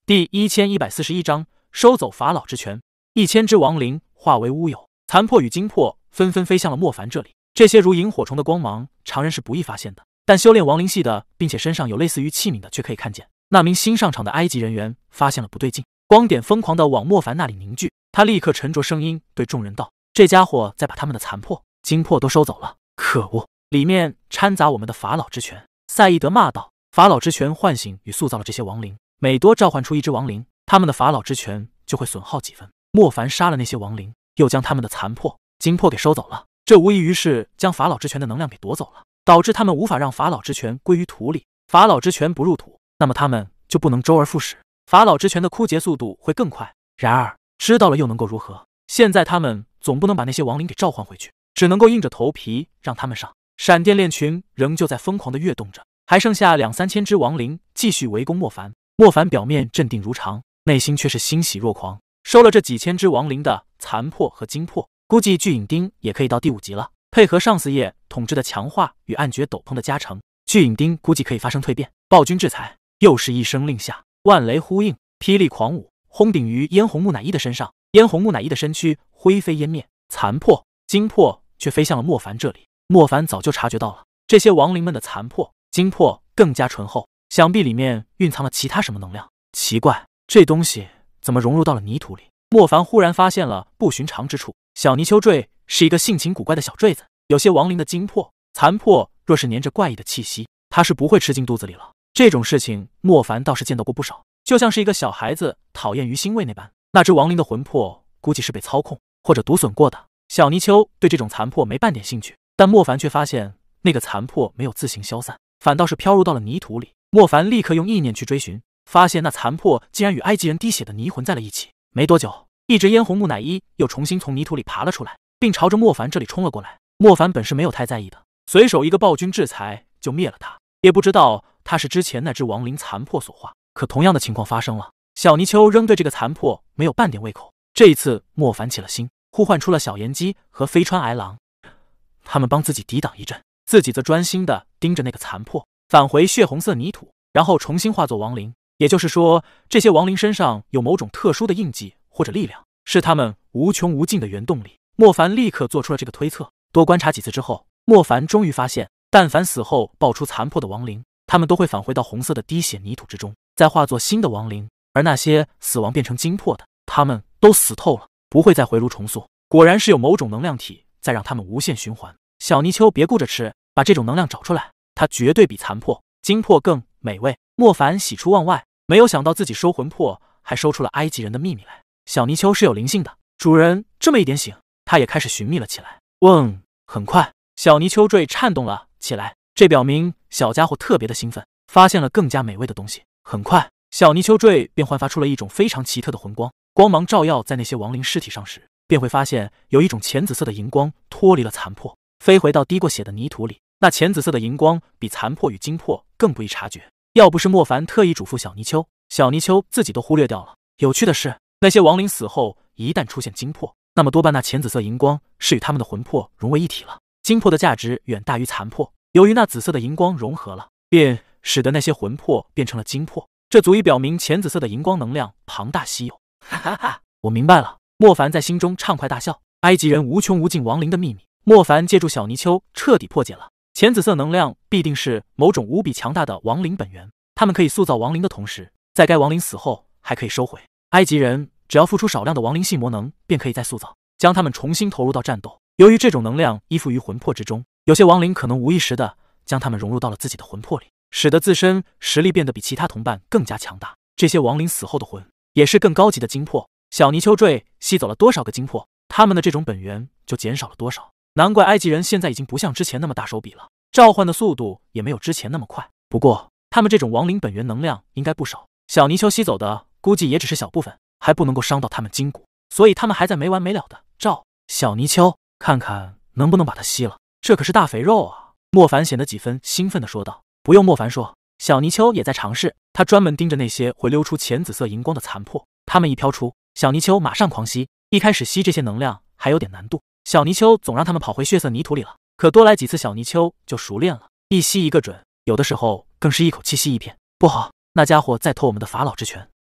第1141章收走法老之权。1000只亡灵化为乌有，残破与精魄纷纷飞向了莫凡这里。这些如萤火虫的光芒，常人是不易发现的，但修炼亡灵系的，并且身上有类似于器皿的，却可以看见。那名新上场的埃及人员发现了不对劲，光点疯狂地往莫凡那里凝聚。他立刻沉着声音对众人道：“这家伙在把他们的残魄、精魄都收走了，可恶！里面掺杂我们的法老之权。”赛义德骂道：“法老之权唤醒与塑造了这些亡灵，每多召唤出一只亡灵，他们的法老之权就会损耗几分。莫凡杀了那些亡灵，又将他们的残魄、精魄给收走了，这无异于是将法老之权的能量给夺走了，导致他们无法让法老之权归于土里。法老之权不入土，那么他们就不能周而复始，法老之权的枯竭速度会更快。然而知道了又能够如何？现在他们总不能把那些亡灵给召唤回去，只能够硬着头皮让他们上。”闪电链群仍旧在疯狂地跃动着，还剩下2、3千只亡灵继续围攻莫凡。莫凡表面镇定如常，内心却是欣喜若狂。收了这几千只亡灵的残魄和精魄，估计巨影钉也可以到第5级了。配合上4叶统治的强化与暗绝斗篷的加成，巨影钉估计可以发生蜕变。暴君制裁，又是一声令下，万雷呼应，霹雳狂舞，轰顶于嫣红木乃伊的身上。嫣红木乃伊的身躯灰飞烟灭，残魄、精魄却飞向了莫凡这里。莫凡早就察觉到了，这些亡灵们的残魄、精魄更加醇厚，想必里面蕴藏了其他什么能量。奇怪，这东西怎么融入到了泥土里？莫凡忽然发现了不寻常之处。小泥鳅坠是一个性情古怪的小坠子，有些亡灵的精魄、残魄若是粘着怪异的气息，它是不会吃进肚子里了。这种事情莫凡倒是见到过不少，就像是一个小孩子讨厌鱼腥味那般。那只亡灵的魂魄估计是被操控或者毒损过的。小泥鳅对这种残魄没半点兴趣，但莫凡却发现那个残魄没有自行消散，反倒是飘入到了泥土里。莫凡立刻用意念去追寻，发现那残魄竟然与埃及人滴血的泥混在了一起。没多久，一只嫣红木乃伊又重新从泥土里爬了出来，并朝着莫凡这里冲了过来。莫凡本是没有太在意的，随手一个暴君制裁就灭了他，也不知道他是之前那只亡灵残魄所化。可同样的情况发生了，小泥鳅仍对这个残魄没有半点胃口。这一次莫凡起了心，呼唤出了小岩鸡和飞川癌狼，他们帮自己抵挡一阵，自己则专心地盯着那个残魄，返回血红色泥土，然后重新化作亡灵。也就是说，这些亡灵身上有某种特殊的印记或者力量，是他们无穷无尽的原动力。莫凡立刻做出了这个推测。多观察几次之后，莫凡终于发现，但凡死后爆出残魄的亡灵，他们都会返回到红色的滴血泥土之中，再化作新的亡灵。而那些死亡变成精魄的，他们都死透了，不会再回炉重塑。果然是有某种能量体在让他们无限循环。小泥鳅别顾着吃，把这种能量找出来，它绝对比残魄、精魄更美味。莫凡喜出望外，没有想到自己收魂魄还收出了埃及人的秘密来。小泥鳅是有灵性的，主人这么一点醒，他也开始寻觅了起来。很快小泥鳅坠颤动了起来，这表明小家伙特别的兴奋，发现了更加美味的东西。很快小泥鳅坠便焕发出了一种非常奇特的魂光，光芒照耀在那些亡灵尸体上时，便会发现有一种浅紫色的荧光脱离了残魄，飞回到滴过血的泥土里。那浅紫色的荧光比残魄与精魄更不易察觉，要不是莫凡特意嘱咐小泥鳅，小泥鳅自己都忽略掉了。有趣的是，那些亡灵死后一旦出现精魄，那么多半那浅紫色荧光是与他们的魂魄融为一体了。精魄的价值远大于残魄，由于那紫色的荧光融合了，便使得那些魂魄变成了精魄，这足以表明浅紫色的荧光能量庞大稀有。哈哈哈，我明白了。莫凡在心中畅快大笑。埃及人无穷无尽亡灵的秘密，莫凡借助小泥鳅彻底破解了。浅紫色能量必定是某种无比强大的亡灵本源，他们可以塑造亡灵的同时，在该亡灵死后还可以收回。埃及人只要付出少量的亡灵系魔能，便可以再塑造，将他们重新投入到战斗。由于这种能量依附于魂魄之中，有些亡灵可能无意识的将他们融入到了自己的魂魄里，使得自身实力变得比其他同伴更加强大。这些亡灵死后的魂也是更高级的精魄。小泥鳅坠吸走了多少个精魄，他们的这种本源就减少了多少。难怪埃及人现在已经不像之前那么大手笔了，召唤的速度也没有之前那么快。不过他们这种亡灵本源能量应该不少，小泥鳅吸走的估计也只是小部分，还不能够伤到他们筋骨，所以他们还在没完没了的召小泥鳅，看看能不能把它吸了。这可是大肥肉啊！莫凡显得几分兴奋地说道。不用莫凡说，小泥鳅也在尝试，他专门盯着那些会溜出浅紫色荧光的残魄，他们一飘出，小泥鳅马上狂吸。一开始吸这些能量还有点难度，小泥鳅总让他们跑回血色泥土里了，可多来几次小泥鳅就熟练了，一吸一个准，有的时候更是一口气吸一片。不好，那家伙在偷我们的法老之权。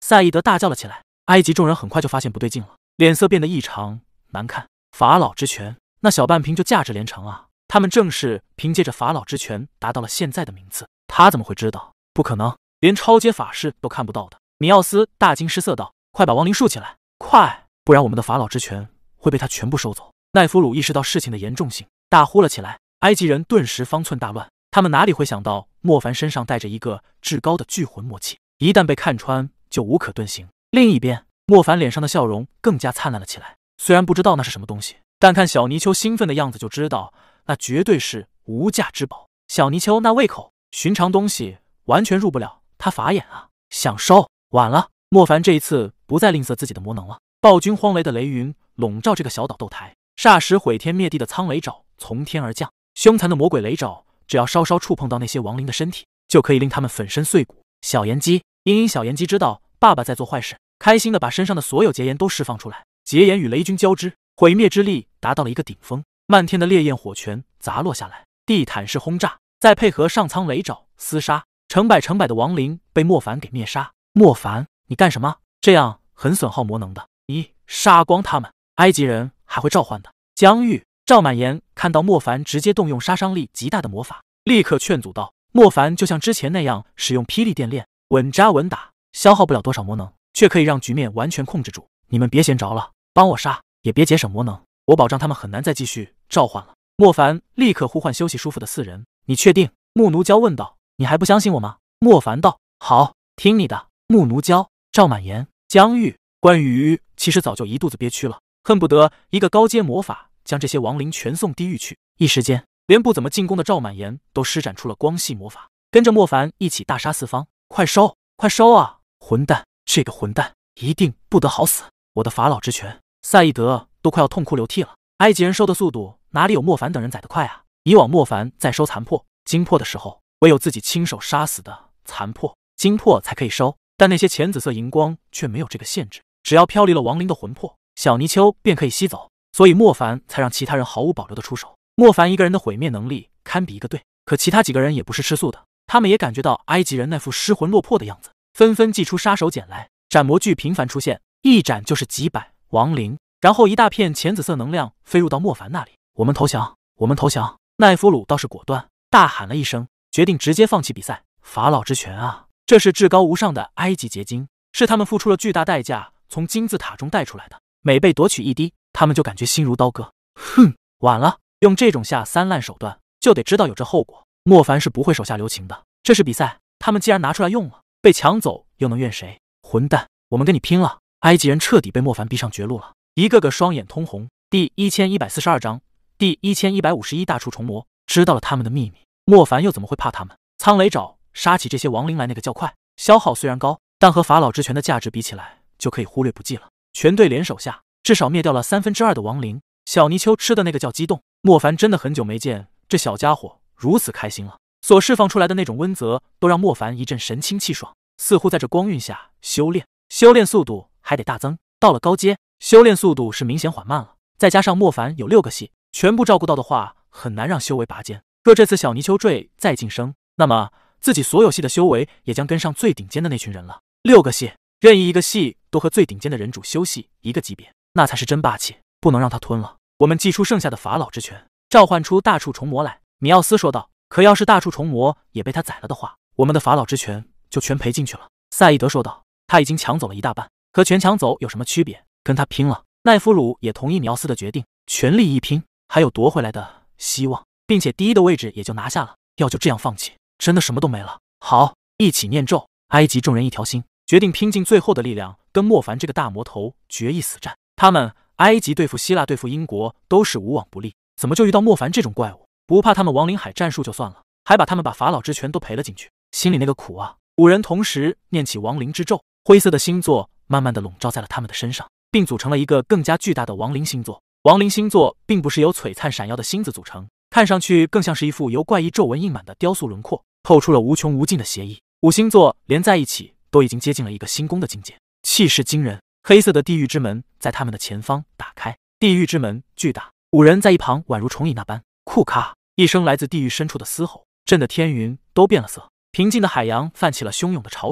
赛义德大叫了起来。埃及众人很快就发现不对劲了，脸色变得异常难看。法老之拳，那小半瓶就价值连城啊！他们正是凭借着法老之拳达到了现在的名次。他怎么会知道？不可能，连超阶法师都看不到的。米奥斯大惊失色道：“快把亡灵竖起来，快！不然我们的法老之拳会被他全部收走。”奈弗鲁意识到事情的严重性，大呼了起来。埃及人顿时方寸大乱，他们哪里会想到莫凡身上带着一个至高的聚魂默契，一旦被看穿就无可遁形。另一边，莫凡脸上的笑容更加灿烂了起来。虽然不知道那是什么东西，但看小泥鳅兴奋的样子就知道，那绝对是无价之宝。小泥鳅那胃口，寻常东西完全入不了他法眼啊！想收，晚了。莫凡这一次不再吝啬自己的魔能了。暴君荒雷的雷云笼罩这个小岛斗台，霎时毁天灭地的苍雷爪从天而降。凶残的魔鬼雷爪，只要稍稍触碰到那些亡灵的身体，就可以令他们粉身碎骨。小炎鸡，小炎鸡知道爸爸在做坏事，开心的把身上的所有劫炎都释放出来。劫炎与雷军交织，毁灭之力达到了一个顶峰，漫天的烈焰火拳砸落下来，地毯式轰炸，再配合上苍雷爪厮杀，成百成百的亡灵被莫凡给灭杀。莫凡，你干什么？这样很损耗魔能的。咦，杀光他们！埃及人还会召唤的。疆域，赵满言看到莫凡直接动用杀伤力极大的魔法，立刻劝阻道：“莫凡就像之前那样使用霹雳电链，稳扎稳打，消耗不了多少魔能，却可以让局面完全控制住。你们别闲着了，帮我杀，也别节省魔能，我保障他们很难再继续召唤了。”莫凡立刻呼唤休息舒服的4人。你确定？木奴娇问道。你还不相信我吗？莫凡道。好，听你的。木奴娇、赵满言、疆域、关羽其实早就一肚子憋屈了，恨不得一个高阶魔法将这些亡灵全送地狱去。一时间，连不怎么进攻的赵满言都施展出了光系魔法，跟着莫凡一起大杀四方。快收，快收啊！混蛋，这个混蛋一定不得好死！我的法老之拳，赛义德都快要痛哭流涕了。埃及人收的速度哪里有莫凡等人宰得快啊？以往莫凡在收残破、精魄的时候，唯有自己亲手杀死的残破、精魄才可以收，但那些浅紫色荧光却没有这个限制，只要飘离了亡灵的魂魄，小泥鳅便可以吸走。所以莫凡才让其他人毫无保留的出手。莫凡一个人的毁灭能力堪比一个队，可其他几个人也不是吃素的，他们也感觉到埃及人那副失魂落魄的样子，纷纷祭出杀手锏来。斩魔锯频繁出现，一斩就是几百亡灵，然后一大片浅紫色能量飞入到莫凡那里。我们投降，我们投降！奈弗鲁倒是果断，大喊了一声，决定直接放弃比赛。法老之拳啊，这是至高无上的埃及结晶，是他们付出了巨大代价从金字塔中带出来的，每被夺取一滴，他们就感觉心如刀割。哼，晚了，用这种下三滥手段，就得知道有这后果。莫凡是不会手下留情的，这是比赛，他们既然拿出来用了，被抢走又能怨谁？混蛋，我们跟你拼了！埃及人彻底被莫凡逼上绝路了，一个个双眼通红。第1142章，第1151大触虫魔知道了他们的秘密，莫凡又怎么会怕他们？苍雷爪杀起这些亡灵来那个叫快，消耗虽然高，但和法老之拳的价值比起来就可以忽略不计了。全队联手下，至少灭掉了2/3的亡灵。小泥鳅吃的那个叫激动，莫凡真的很久没见这小家伙如此开心了。所释放出来的那种温泽，都让莫凡一阵神清气爽，似乎在这光晕下修炼速度还得大增。到了高阶，修炼速度是明显缓慢了，再加上莫凡有6个系，全部照顾到的话，很难让修为拔尖。若这次小泥鳅坠再晋升，那么自己所有系的修为也将跟上最顶尖的那群人了。6个系，任意一个系都和最顶尖的人主修系一个级别，那才是真霸气，不能让他吞了。我们祭出剩下的法老之拳，召唤出大触虫魔来。米奥斯说道。可要是大触虫魔也被他宰了的话，我们的法老之拳就全赔进去了。赛义德说道。他已经抢走了一大半，和全抢走有什么区别？跟他拼了！奈弗鲁也同意米奥斯的决定，全力一拼，还有夺回来的希望，并且第1的位置也就拿下了。要就这样放弃，真的什么都没了。好，一起念咒。埃及众人一条心，决定拼尽最后的力量，跟莫凡这个大魔头决一死战。他们埃及对付希腊对付英国都是无往不利，怎么就遇到莫凡这种怪物？不怕他们亡灵海战术就算了，还把他们把法老之拳都赔了进去，心里那个苦啊！5人同时念起亡灵之咒，灰色的星座慢慢的笼罩在了他们的身上，并组成了一个更加巨大的亡灵星座。亡灵星座并不是由璀璨闪耀的星子组成，看上去更像是一副由怪异皱纹印满的雕塑轮廓，透出了无穷无尽的邪意。5星座连在一起都已经接近了一个星宫的境界，气势惊人。黑色的地狱之门在他们的前方打开，地狱之门巨大，5人在一旁宛如虫蚁那般。库卡！一声来自地狱深处的嘶吼，震得天云都变了色。平静的海洋泛起了汹涌的潮水，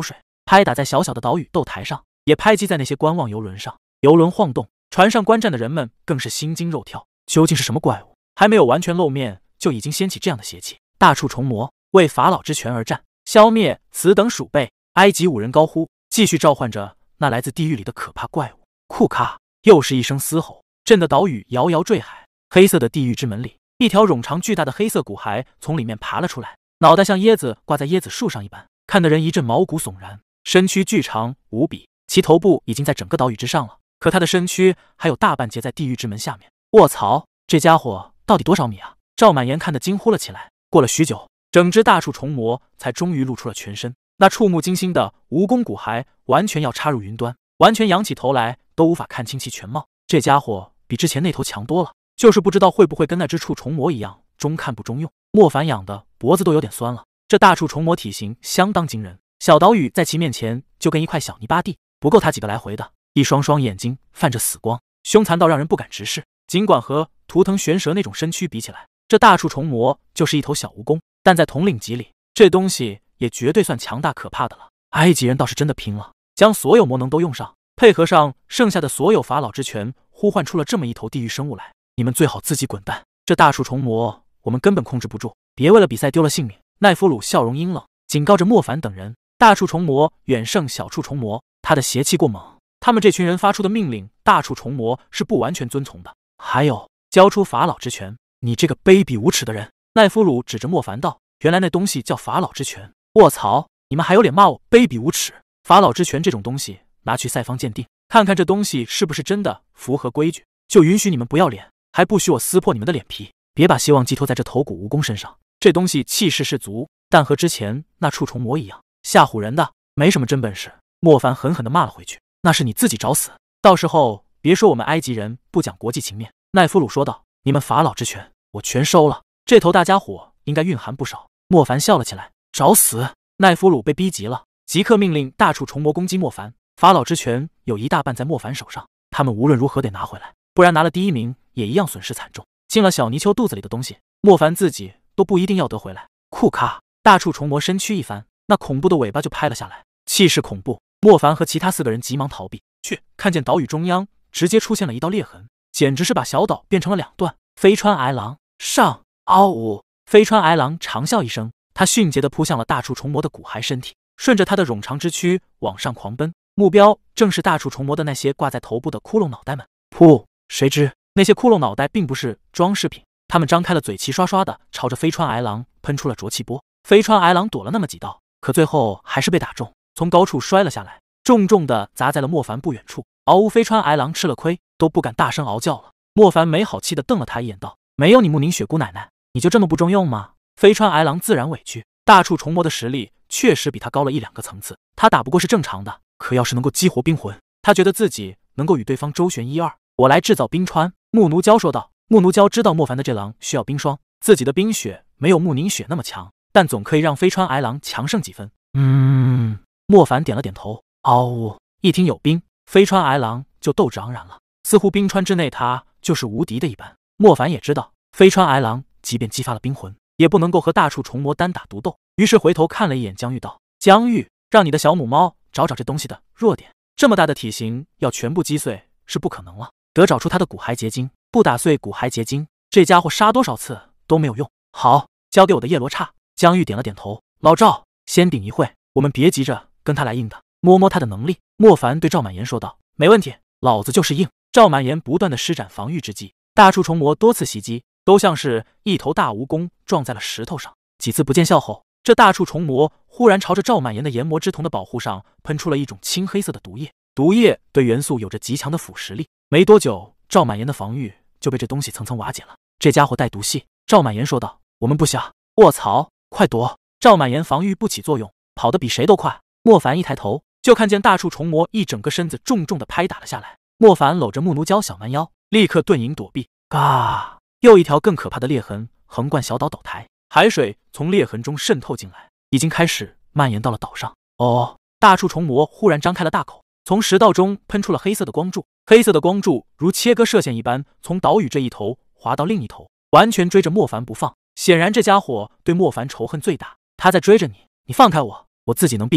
拍打在小小的岛屿斗台上，也拍击在那些观望游轮上。游轮晃动，船上观战的人们更是心惊肉跳。究竟是什么怪物？还没有完全露面，就已经掀起这样的邪气。大触虫魔为法老之权而战，消灭此等鼠辈。埃及5人高呼，继续召唤着那来自地狱里的可怕怪物。库卡，又是一声嘶吼，震得岛屿摇摇坠海。黑色的地狱之门里，一条冗长巨大的黑色骨骸从里面爬了出来，脑袋像椰子挂在椰子树上一般，看得人一阵毛骨悚然。身躯巨长无比，其头部已经在整个岛屿之上了，可他的身躯还有大半截在地狱之门下面。卧槽，这家伙到底多少米啊？赵满言看得惊呼了起来。过了许久，整只大触虫魔才终于露出了全身，那触目惊心的蜈蚣骨骸完全要插入云端，完全仰起头来都无法看清其全貌。这家伙比之前那头强多了，就是不知道会不会跟那只触虫魔一样中看不中用。莫凡痒的脖子都有点酸了。这大触虫魔体型相当惊人，小岛屿在其面前就跟一块小泥巴地，不够他几个来回的。一双双眼睛泛着死光，凶残到让人不敢直视。尽管和图腾玄蛇那种身躯比起来，这大触虫魔就是一头小蜈蚣，但在统领级里，这东西也绝对算强大可怕的了。埃及人倒是真的拼了，将所有魔能都用上，配合上剩下的所有法老之权，呼唤出了这么一头地狱生物来。你们最好自己滚蛋，这大触虫魔我们根本控制不住，别为了比赛丢了性命。奈夫鲁笑容阴冷，警告着莫凡等人。大触虫魔远胜小触虫魔，他的邪气过猛，他们这群人发出的命令，大触虫魔是不完全遵从的。还有，交出法老之权！你这个卑鄙无耻的人！奈夫鲁指着莫凡道：“原来那东西叫法老之权！卧槽，你们还有脸骂我卑鄙无耻？法老之权这种东西，拿去赛方鉴定，看看这东西是不是真的符合规矩，就允许你们不要脸，还不许我撕破你们的脸皮！别把希望寄托在这头骨蜈蚣身上，这东西气势是足，但和之前那触虫魔一样，吓唬人的，没什么真本事。”莫凡狠狠地骂了回去：“那是你自己找死，到时候别说我们埃及人不讲国际情面。”奈夫鲁说道：“你们法老之权我全收了，这头大家伙应该蕴含不少。”莫凡笑了起来：“找死！”奈夫鲁被逼急了，即刻命令大触虫魔攻击莫凡。法老之权有一大半在莫凡手上，他们无论如何得拿回来，不然拿了第1名也一样损失惨重。进了小泥鳅肚子里的东西，莫凡自己都不一定要得回来。库卡，大触虫魔身躯一翻，那恐怖的尾巴就拍了下来，气势恐怖。莫凡和其他4个人急忙逃避，却看见岛屿中央直接出现了一道裂痕，简直是把小岛变成了2段。飞川挨狼上！嗷呜！飞川挨狼长啸一声，他迅捷地扑向了大触虫魔的骨骸身体，顺着他的冗长之躯往上狂奔，目标正是大触虫魔的那些挂在头部的骷髅脑袋们。噗！谁知那些骷髅脑袋并不是装饰品，他们张开了嘴，齐刷刷地朝着飞川挨狼喷出了浊气波。飞川挨狼躲了那么几道，可最后还是被打中，从高处摔了下来，重重地砸在了莫凡不远处。嗷呜！飞川挨狼吃了亏，都不敢大声嗷叫了。莫凡没好气地瞪了他一眼，道：“没有你穆宁雪姑奶奶，你就这么不中用吗？”飞川挨狼自然委屈，大触虫魔的实力确实比他高了1、2个层次，他打不过是正常的。可要是能够激活冰魂，他觉得自己能够与对方周旋1、2。我来制造冰川。木奴娇说道。木奴娇知道莫凡的这狼需要冰霜，自己的冰雪没有穆宁雪那么强，但总可以让飞川挨狼强胜几分。莫凡点了点头。嗷呜！一听有冰，飞川挨狼就斗志盎然了，似乎冰川之内他就是无敌的一般。莫凡也知道，飞川挨狼即便激发了冰魂，也不能够和大触虫魔单打独斗，于是回头看了一眼江玉，道：“江玉，让你的小母猫找找这东西的弱点。这么大的体型，要全部击碎是不可能了，得找出它的骨骸结晶。不打碎骨骸结晶，这家伙杀多少次都没有用。好，交给我的叶罗刹。”江玉点了点头。老赵，先顶一会，我们别急着跟他来硬的，摸摸他的能力。莫凡对赵满言说道：“没问题，老子就是硬。”赵满言不断的施展防御之技，大触虫魔多次袭击，都像是一头大蜈蚣撞在了石头上。几次不见效后，这大触虫魔忽然朝着赵满言的研磨之瞳的保护上喷出了一种青黑色的毒液，毒液对元素有着极强的腐蚀力。没多久，赵满言的防御就被这东西层层瓦解了。这家伙带毒系，赵满言说道：“我们不想。”卧槽，快躲！赵满言防御不起作用，跑得比谁都快。莫凡一抬头，就看见大触虫魔一整个身子重重的拍打了下来。莫凡搂着木奴娇小蛮腰，立刻遁影躲避。嘎！又一条更可怕的裂痕横贯小岛岛台，海水从裂痕中渗透进来，已经开始蔓延到了岛上。哦！大触虫魔忽然张开了大口，从食道中喷出了黑色的光柱，黑色的光柱如切割射线一般，从岛屿这一头滑到另一头，完全追着莫凡不放。显然这家伙对莫凡仇恨最大，他在追着你，你放开我，我自己能避开。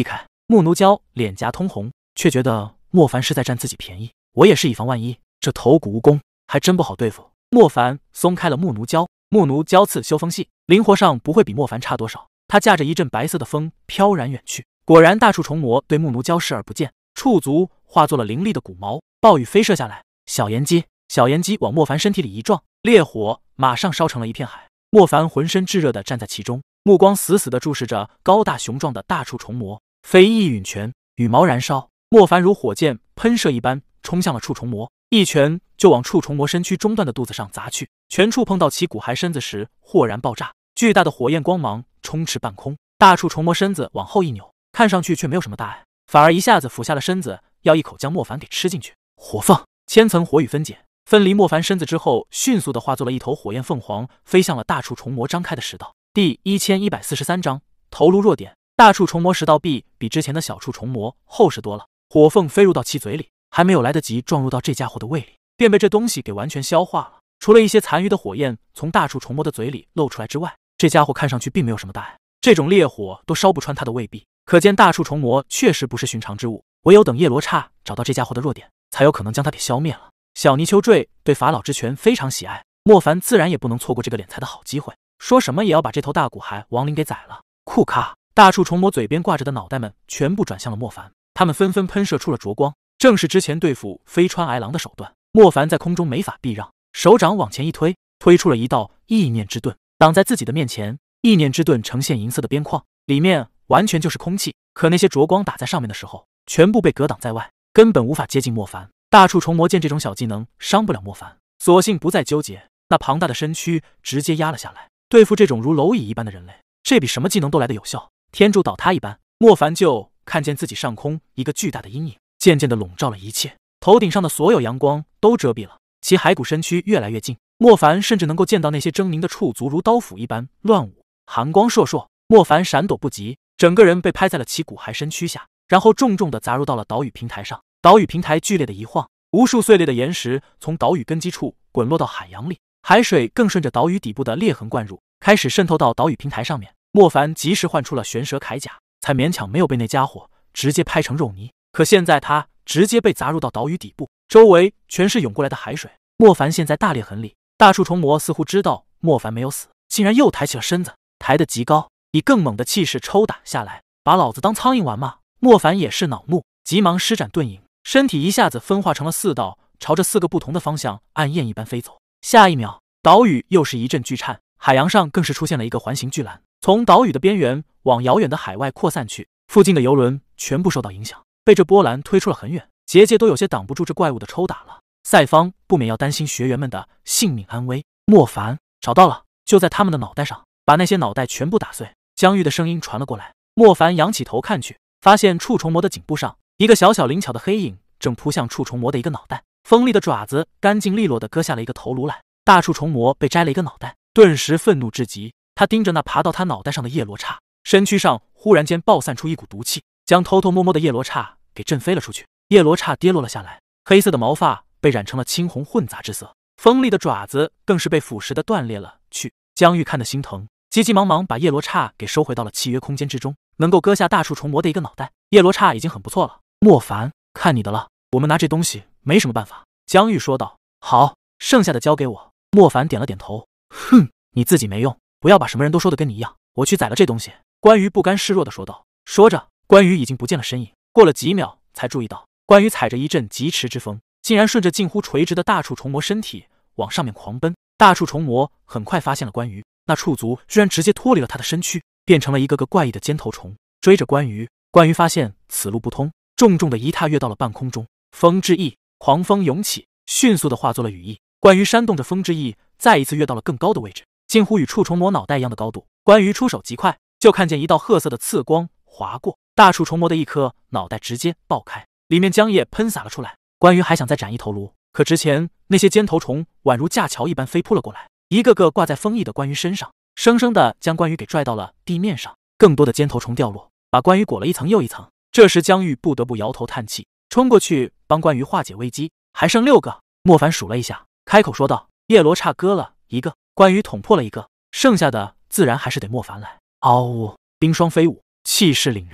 木奴娇脸颊通红，却觉得莫凡是在占自己便宜。我也是以防万一，这头骨蜈蚣还真不好对付。莫凡松开了木奴娇，木奴娇刺修风系，灵活上不会比莫凡差多少。他驾着一阵白色的风飘然远去。果然，大触虫魔对木奴娇视而不见，触足化作了凌厉的骨毛，暴雨飞射下来。小炎鸡往莫凡身体里一撞，烈火马上烧成了一片海。莫凡浑身炙热地站在其中，目光死死地注视着高大雄壮的大触虫魔。飞翼陨拳，羽毛燃烧，莫凡如火箭喷射一般冲向了触虫魔，一拳就往触虫魔身躯中段的肚子上砸去。拳触碰到其骨骸身子时，豁然爆炸，巨大的火焰光芒充斥半空。大触虫魔身子往后一扭，看上去却没有什么大碍，反而一下子俯下了身子，要一口将莫凡给吃进去。火凤，千层火雨分解，分离莫凡身子之后，迅速地化作了一头火焰凤凰，飞向了大触虫魔张开的食道。第1143章头颅弱点。大触虫魔食道壁比之前的小触虫魔厚实多了，火凤飞入到其嘴里，还没有来得及撞入到这家伙的胃里，便被这东西给完全消化了。除了一些残余的火焰从大触虫魔的嘴里露出来之外，这家伙看上去并没有什么大碍，这种烈火都烧不穿他的胃壁，可见大触虫魔确实不是寻常之物。唯有等叶罗刹找到这家伙的弱点，才有可能将他给消灭了。小泥鳅坠对法老之拳非常喜爱，莫凡自然也不能错过这个敛财的好机会，说什么也要把这头大骨骸亡灵给宰了。库卡，大触虫魔嘴边挂着的脑袋们全部转向了莫凡，他们纷纷喷射出了灼光，正是之前对付飞川癌狼的手段。莫凡在空中没法避让，手掌往前一推，推出了一道意念之盾，挡在自己的面前。意念之盾呈现银色的边框，里面完全就是空气，可那些灼光打在上面的时候，全部被隔挡在外，根本无法接近莫凡。大触虫魔见这种小技能伤不了莫凡，索性不再纠结，那庞大的身躯直接压了下来。对付这种如蝼蚁一般的人类，这比什么技能都来得有效。天柱倒塌一般，莫凡就看见自己上空一个巨大的阴影，渐渐地笼罩了一切，头顶上的所有阳光都遮蔽了，其骸骨身躯越来越近，莫凡甚至能够见到那些狰狞的触足如刀斧一般乱舞，寒光烁烁。莫凡闪躲不及，整个人被拍在了其骨骸身躯下，然后重重地砸入到了岛屿平台上。岛屿平台剧烈的一晃，无数碎裂的岩石从岛屿根基处滚落到海洋里，海水更顺着岛屿底部的裂痕灌入，开始渗透到岛屿平台上面。莫凡及时换出了玄蛇铠甲，才勉强没有被那家伙直接拍成肉泥。可现在他直接被砸入到岛屿底部，周围全是涌过来的海水。莫凡现在大裂痕里，大触虫魔似乎知道莫凡没有死，竟然又抬起了身子，抬得极高，以更猛的气势抽打下来。把老子当苍蝇玩吗？莫凡也是恼怒，急忙施展遁影，身体一下子分化成了4道，朝着4个不同的方向按雁一般飞走。下一秒，岛屿又是一阵巨颤，海洋上更是出现了一个环形巨澜，从岛屿的边缘往遥远的海外扩散去。附近的游轮全部受到影响，被这波澜推出了很远，结界都有些挡不住这怪物的抽打了。赛方不免要担心学员们的性命安危。莫凡找到了，就在他们的脑袋上，把那些脑袋全部打碎。姜玉的声音传了过来，莫凡仰起头看去，发现触虫魔的颈部上一个小小灵巧的黑影正扑向触虫魔的一个脑袋，锋利的爪子干净利落地割下了一个头颅来。大触虫魔被摘了一个脑袋，顿时愤怒至极，他盯着那爬到他脑袋上的叶罗刹，身躯上忽然间爆散出一股毒气，将偷偷摸摸的叶罗刹给震飞了出去。叶罗刹跌落了下来，黑色的毛发被染成了青红混杂之色，锋利的爪子更是被腐蚀的断裂了去。姜玉看得心疼，急急忙忙把叶罗刹给收回到了契约空间之中。能够割下大触虫魔的一个脑袋，叶罗刹已经很不错了。莫凡，看你的了，我们拿这东西没什么办法。姜玉说道。好，剩下的交给我。莫凡点了点头。哼，你自己没用，不要把什么人都说的跟你一样。我去宰了这东西。关羽不甘示弱的说道。说着，关羽已经不见了身影。过了几秒，才注意到关羽踩着一阵疾驰之风，竟然顺着近乎垂直的大触虫魔身体往上面狂奔。大触虫魔很快发现了关羽，那触足居然直接脱离了他的身躯，变成了一个个怪异的尖头虫，追着关羽。关羽发现此路不通，重重的一踏跃到了半空中。风之翼，狂风涌起，迅速的化作了羽翼。关羽扇动着风之翼，再一次跃到了更高的位置，近乎与触虫魔脑袋一样的高度。关羽出手极快，就看见一道褐色的刺光划过，大触虫魔的一颗脑袋直接爆开，里面浆液喷洒了出来。关羽还想再斩一头颅，可之前那些尖头虫宛如架桥一般飞扑了过来，一个个挂在风翼的关羽身上，生生的将关羽给拽到了地面上。更多的尖头虫掉落，把关羽裹了一层又一层。这时姜玉不得不摇头叹气，冲过去帮关羽化解危机。还剩6个，莫凡数了一下，开口说道：叶罗刹割了一个，关羽捅破了一个，剩下的自然还是得莫凡来。嗷呜！冰霜飞舞，气势凛然。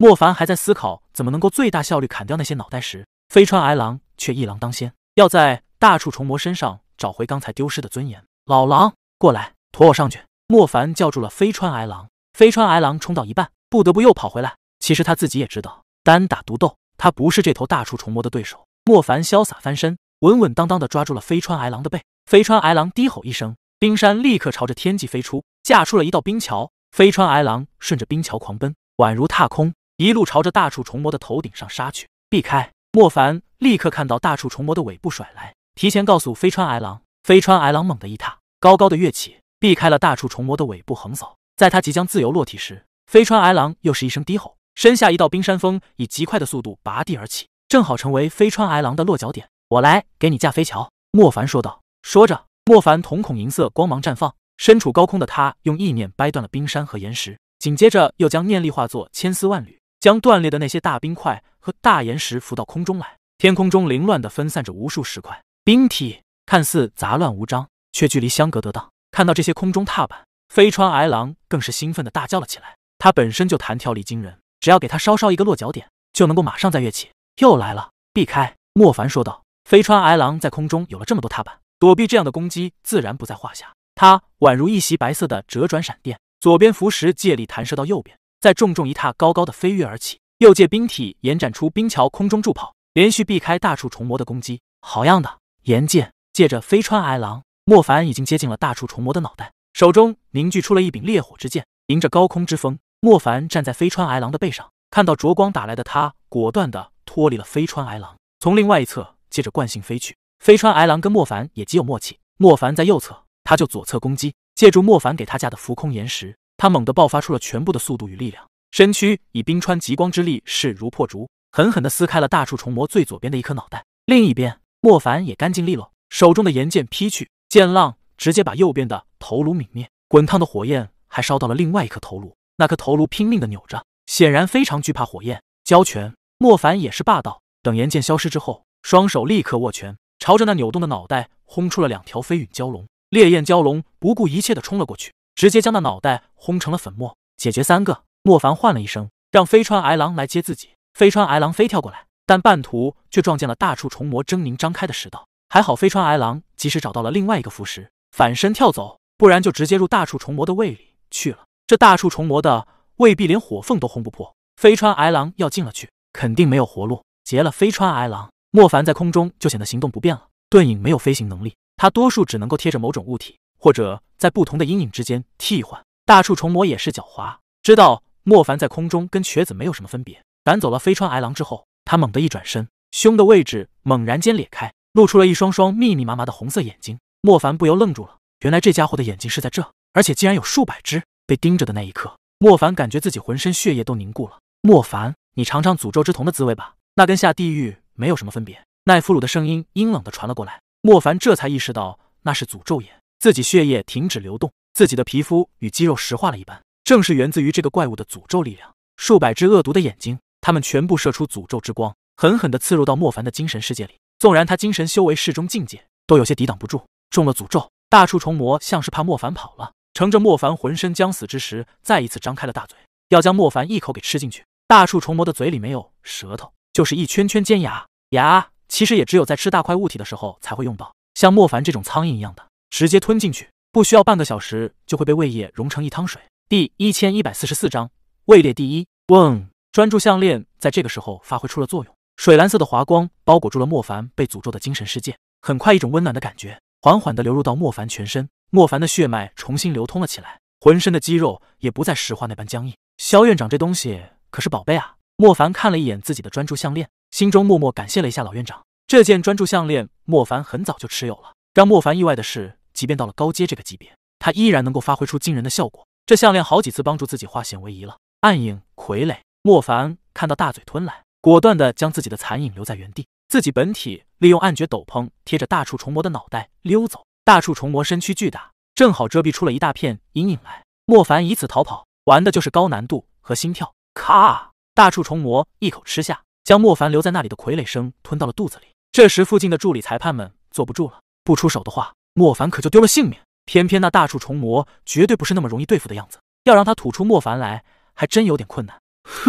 莫凡还在思考怎么能够最大效率砍掉那些脑袋时，飞川挨狼却一狼当先，要在大触虫魔身上找回刚才丢失的尊严。老狼，过来，驮我上去！莫凡叫住了飞川挨狼。飞川挨狼冲到一半，不得不又跑回来。其实他自己也知道，单打独斗，他不是这头大触虫魔的对手。莫凡潇洒翻身，稳稳当当地抓住了飞川挨狼的背。飞川挨狼低吼一声，冰山立刻朝着天际飞出，架出了一道冰桥。飞川挨狼顺着冰桥狂奔，宛如踏空，一路朝着大触虫魔的头顶上杀去。避开！莫凡立刻看到大触虫魔的尾部甩来，提前告诉飞川挨狼。飞川挨狼猛地一踏，高高的跃起，避开了大触虫魔的尾部横扫。在他即将自由落体时，飞川挨狼又是一声低吼，身下一道冰山风以极快的速度拔地而起，正好成为飞川挨狼的落脚点。我来给你架飞桥，莫凡说道。说着，莫凡瞳孔银色光芒绽放，身处高空的他用意念掰断了冰山和岩石，紧接着又将念力化作千丝万缕，将断裂的那些大冰块和大岩石浮到空中来。天空中凌乱地分散着无数石块、冰体，看似杂乱无章，却距离相隔得当。看到这些空中踏板，飞川挨狼更是兴奋地大叫了起来。他本身就弹跳力惊人，只要给他稍一个落脚点，就能够马上再跃起。又来了，避开！莫凡说道。飞川挨狼在空中有了这么多踏板，躲避这样的攻击自然不在话下。他宛如一袭白色的折转闪电，左边扶石借力弹射到右边，再重重一踏，高高的飞跃而起，又借冰体延展出冰桥，空中助跑，连续避开大触虫魔的攻击。好样的！岩剑！借着飞川挨狼，莫凡已经接近了大触虫魔的脑袋，手中凝聚出了一柄烈火之剑，迎着高空之风，莫凡站在飞川挨狼的背上，看到灼光打来的他，果断地脱离了飞川挨狼，从另外一侧接着惯性飞去。飞川挨狼跟莫凡也极有默契，莫凡在右侧，他就左侧攻击。借助莫凡给他架的浮空岩石，他猛地爆发出了全部的速度与力量，身躯以冰川极光之力势如破竹，狠狠地撕开了大触虫魔最左边的一颗脑袋。另一边，莫凡也干净利落，手中的岩剑劈去，剑浪直接把右边的头颅泯灭，滚烫的火焰还烧到了另外一颗头颅。那颗头颅拼命地扭着，显然非常惧怕火焰。交拳！莫凡也是霸道，等岩剑消失之后，双手立刻握拳，朝着那扭动的脑袋轰出了2条飞陨蛟龙。烈焰蛟龙不顾一切地冲了过去，直接将那脑袋轰成了粉末。解决3个，莫凡唤了一声，让飞川挨狼来接自己。飞川挨狼飞跳过来，但半途却撞见了大触虫魔狰狞张开的食道。还好飞川挨狼及时找到了另外一个浮石，反身跳走，不然就直接入大触虫魔的胃里去了。这大触虫魔的胃壁连火缝都轰不破，飞川挨狼要进了去，肯定没有活路。劫了飞川挨狼，莫凡在空中就显得行动不便了。盾影没有飞行能力，他多数只能够贴着某种物体，或者在不同的阴影之间替换。大触虫魔也是狡猾，知道莫凡在空中跟瘸子没有什么分别，赶走了飞川挨狼之后，他猛地一转身，胸的位置猛然间裂开，露出了一双双密密麻麻的红色眼睛。莫凡不由愣住了，原来这家伙的眼睛是在这，而且竟然有数百只。被盯着的那一刻，莫凡感觉自己浑身血液都凝固了。莫凡，你尝尝诅咒之瞳的滋味吧，那跟下地狱没有什么分别。奈夫鲁的声音阴冷地传了过来，莫凡这才意识到那是诅咒眼，自己血液停止流动，自己的皮肤与肌肉石化了一般，正是源自于这个怪物的诅咒力量。数百只恶毒的眼睛，它们全部射出诅咒之光，狠狠地刺入到莫凡的精神世界里。纵然他精神修为适中境界，都有些抵挡不住。中了诅咒，大触虫魔像是怕莫凡跑了，乘着莫凡浑身将死之时，再一次张开了大嘴，要将莫凡一口给吃进去。大触虫魔的嘴里没有舌头，就是一圈圈尖牙，牙其实也只有在吃大块物体的时候才会用到，像莫凡这种苍蝇一样的，直接吞进去，不需要半个小时就会被胃液融成一汤水。第1144章位列第一。嗡！专注项链在这个时候发挥出了作用，水蓝色的华光包裹住了莫凡被诅咒的精神世界。很快，一种温暖的感觉缓缓地流入到莫凡全身，莫凡的血脉重新流通了起来，浑身的肌肉也不再石化那般僵硬。萧院长这东西可是宝贝啊！莫凡看了一眼自己的专注项链，心中默默感谢了一下老院长。这件专注项链莫凡很早就持有了，让莫凡意外的是，即便到了高阶这个级别，他依然能够发挥出惊人的效果。这项链好几次帮助自己化险为夷了。暗影傀儡，莫凡看到大嘴吞来，果断地将自己的残影留在原地，自己本体利用暗绝斗篷贴着大触虫魔的脑袋溜走。大触虫魔身躯巨大，正好遮蔽出了一大片阴影来。莫凡以此逃跑，玩的就是高难度和心跳。咔！大触虫魔一口吃下，将莫凡留在那里的傀儡生吞到了肚子里。这时附近的助理裁判们坐不住了，不出手的话，莫凡可就丢了性命。偏偏那大触虫魔绝对不是那么容易对付的样子，要让他吐出莫凡来还真有点困难。哼，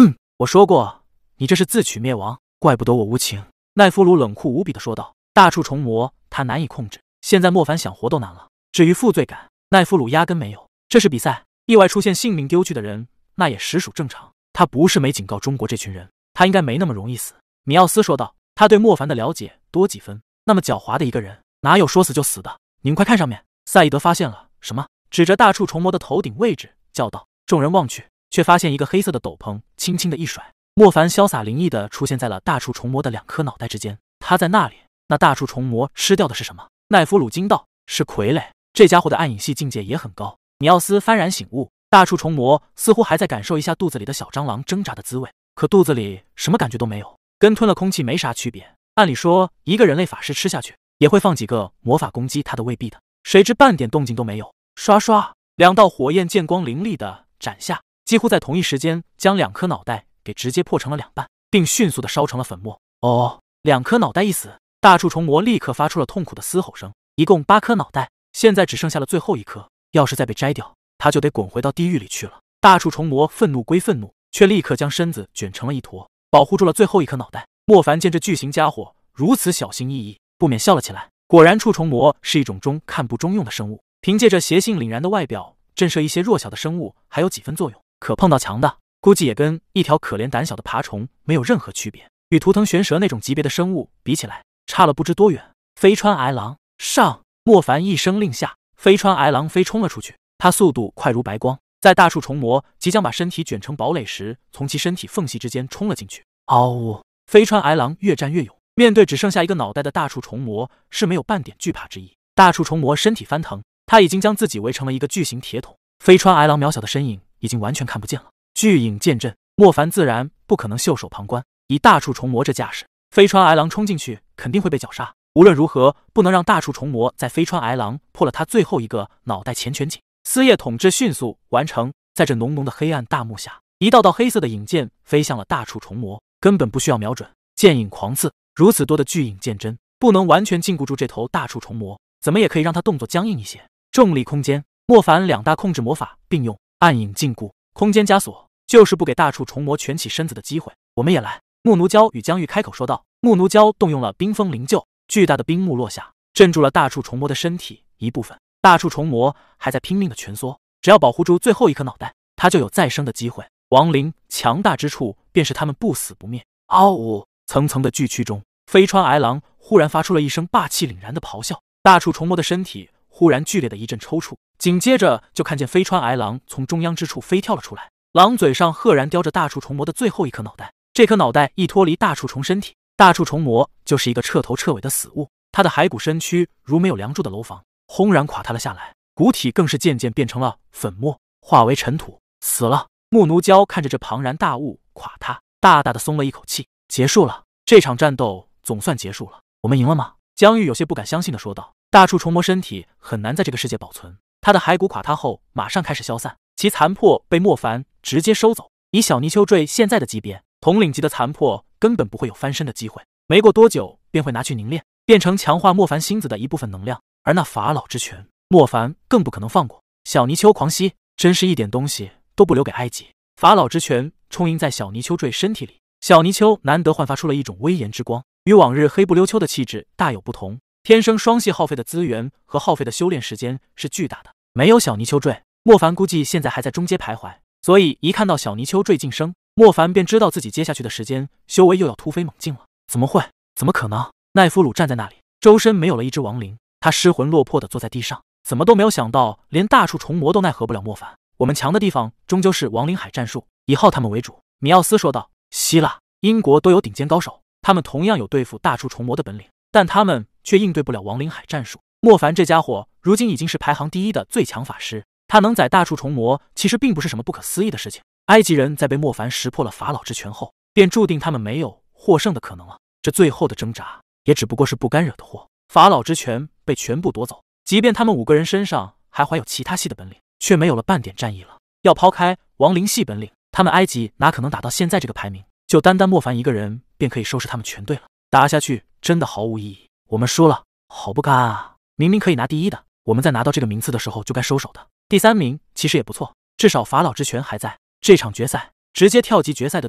我说过，你这是自取灭亡，怪不得我无情。奈夫鲁冷酷无比的说道。大触虫魔他难以控制，现在莫凡想活都难了。至于负罪感，奈夫鲁压根没有。这是比赛，意外出现性命丢去的人，那也实属正常。他不是没警告中国这群人，他应该没那么容易死。米奥斯说道。他对莫凡的了解多几分，那么狡猾的一个人，哪有说死就死的？你们快看上面！赛义德发现了什么，指着大触虫魔的头顶位置叫道。众人望去，却发现一个黑色的斗篷轻轻的一甩，莫凡潇洒灵异的出现在了大触虫魔的2颗脑袋之间。他在那里，那大触虫魔吃掉的是什么？奈弗鲁惊道：“是傀儡。这家伙的暗影系境界也很高。”米奥斯幡然醒悟，大触虫魔似乎还在感受一下肚子里的小蟑螂挣扎的滋味，可肚子里什么感觉都没有，跟吞了空气没啥区别。按理说，一个人类法师吃下去，也会放几个魔法攻击他的胃壁的，谁知半点动静都没有。刷刷，2道火焰剑光凌厉的斩下，几乎在同一时间将2颗脑袋给直接破成了2半，并迅速的烧成了粉末。哦，2颗脑袋一死，大触虫魔立刻发出了痛苦的嘶吼声。一共8颗脑袋，现在只剩下了最后1颗，要是再被摘掉，他就得滚回到地狱里去了。大触虫魔愤怒归愤怒，却立刻将身子卷成了一坨，保护住了最后1颗脑袋。莫凡见这巨型家伙如此小心翼翼，不免笑了起来。果然，触虫魔是一种中看不中用的生物，凭借着邪性凛然的外表，震慑一些弱小的生物还有几分作用，可碰到强的，估计也跟一条可怜胆小的爬虫没有任何区别。与图腾玄蛇那种级别的生物比起来，差了不知多远。飞川癌狼上！莫凡一声令下，飞川癌狼飞冲了出去，他速度快如白光，在大触虫魔即将把身体卷成堡垒时，从其身体缝隙之间冲了进去。嗷呜！飞川癌狼越战越勇，面对只剩下1个脑袋的大触虫魔，是没有半点惧怕之意。大触虫魔身体翻腾，他已经将自己围成了一个巨型铁桶，飞川癌狼渺小的身影已经完全看不见了。巨影剑阵，莫凡自然不可能袖手旁观。以大触虫魔这架势，飞川癌狼冲进去肯定会被绞杀。无论如何，不能让大触虫魔在飞川癌狼破了他最后1个脑袋前全景。撕页统治迅速完成，在这浓浓的黑暗大幕下，一道道黑色的影剑飞向了大触虫魔，根本不需要瞄准，剑影狂刺。如此多的巨影剑针不能完全禁锢住这头大触虫魔，怎么也可以让他动作僵硬一些。重力空间，莫凡2大控制魔法并用，暗影禁锢，空间枷锁，就是不给大触虫魔蜷起身子的机会。我们也来。木奴娇与江玉开口说道。木奴娇动用了冰封灵鹫，巨大的冰幕落下，镇住了大触虫魔的身体一部分。大触虫魔还在拼命的蜷缩，只要保护住最后1颗脑袋，他就有再生的机会。亡灵强大之处，便是他们不死不灭。嗷呜！层层的巨躯中，飞川癌狼忽然发出了一声霸气凛然的咆哮，大触虫魔的身体忽然剧烈的一阵抽搐，紧接着就看见飞川癌狼从中央之处飞跳了出来，狼嘴上赫然叼着大触虫魔的最后1颗脑袋。这颗脑袋一脱离大触虫身体，大触虫魔就是一个彻头彻尾的死物，他的骸骨身躯如没有梁柱的楼房，轰然垮塌了下来，骨体更是渐渐变成了粉末，化为尘土，死了。木奴娇看着这庞然大物垮塌，大大的松了一口气。结束了，这场战斗总算结束了，我们赢了吗？江玉有些不敢相信的说道。大触虫魔身体很难在这个世界保存，他的骸骨垮塌后马上开始消散，其残魄被莫凡直接收走。以小泥鳅坠现在的级别，统领级的残魄根本不会有翻身的机会，没过多久便会拿去凝练，变成强化莫凡心子的一部分能量。而那法老之拳，莫凡更不可能放过。小泥鳅狂吸，真是一点东西都不留给埃及。法老之拳充盈在小泥鳅坠身体里，小泥鳅难得焕发出了一种威严之光，与往日黑不溜秋的气质大有不同。天生双系耗费的资源和耗费的修炼时间是巨大的。没有小泥鳅坠，莫凡估计现在还在中阶徘徊，所以一看到小泥鳅坠晋升，莫凡便知道自己接下去的时间修为又要突飞猛进了。怎么会？怎么可能？奈夫鲁站在那里，周身没有了一只亡灵，他失魂落魄地坐在地上，怎么都没有想到，连大触虫魔都奈何不了莫凡。我们强的地方终究是亡灵海战术，以耗他们为主。米奥斯说道。希腊、英国都有顶尖高手，他们同样有对付大触虫魔的本领，但他们却应对不了亡灵海战术。莫凡这家伙如今已经是排行第1的最强法师，他能宰大触虫魔其实并不是什么不可思议的事情。埃及人在被莫凡识破了法老之拳后，便注定他们没有获胜的可能了。这最后的挣扎也只不过是不甘惹的祸。法老之拳被全部夺走，即便他们5个人身上还怀有其他系的本领，却没有了半点战意了。要抛开亡灵系本领，他们埃及哪可能打到现在这个排名？就单单莫凡一个人便可以收拾他们全队了。打下去真的毫无意义。我们输了，好不甘啊！明明可以拿第1的，我们在拿到这个名次的时候就该收手的。第3名其实也不错，至少法老之拳还在。这场决赛直接跳级决赛的队伍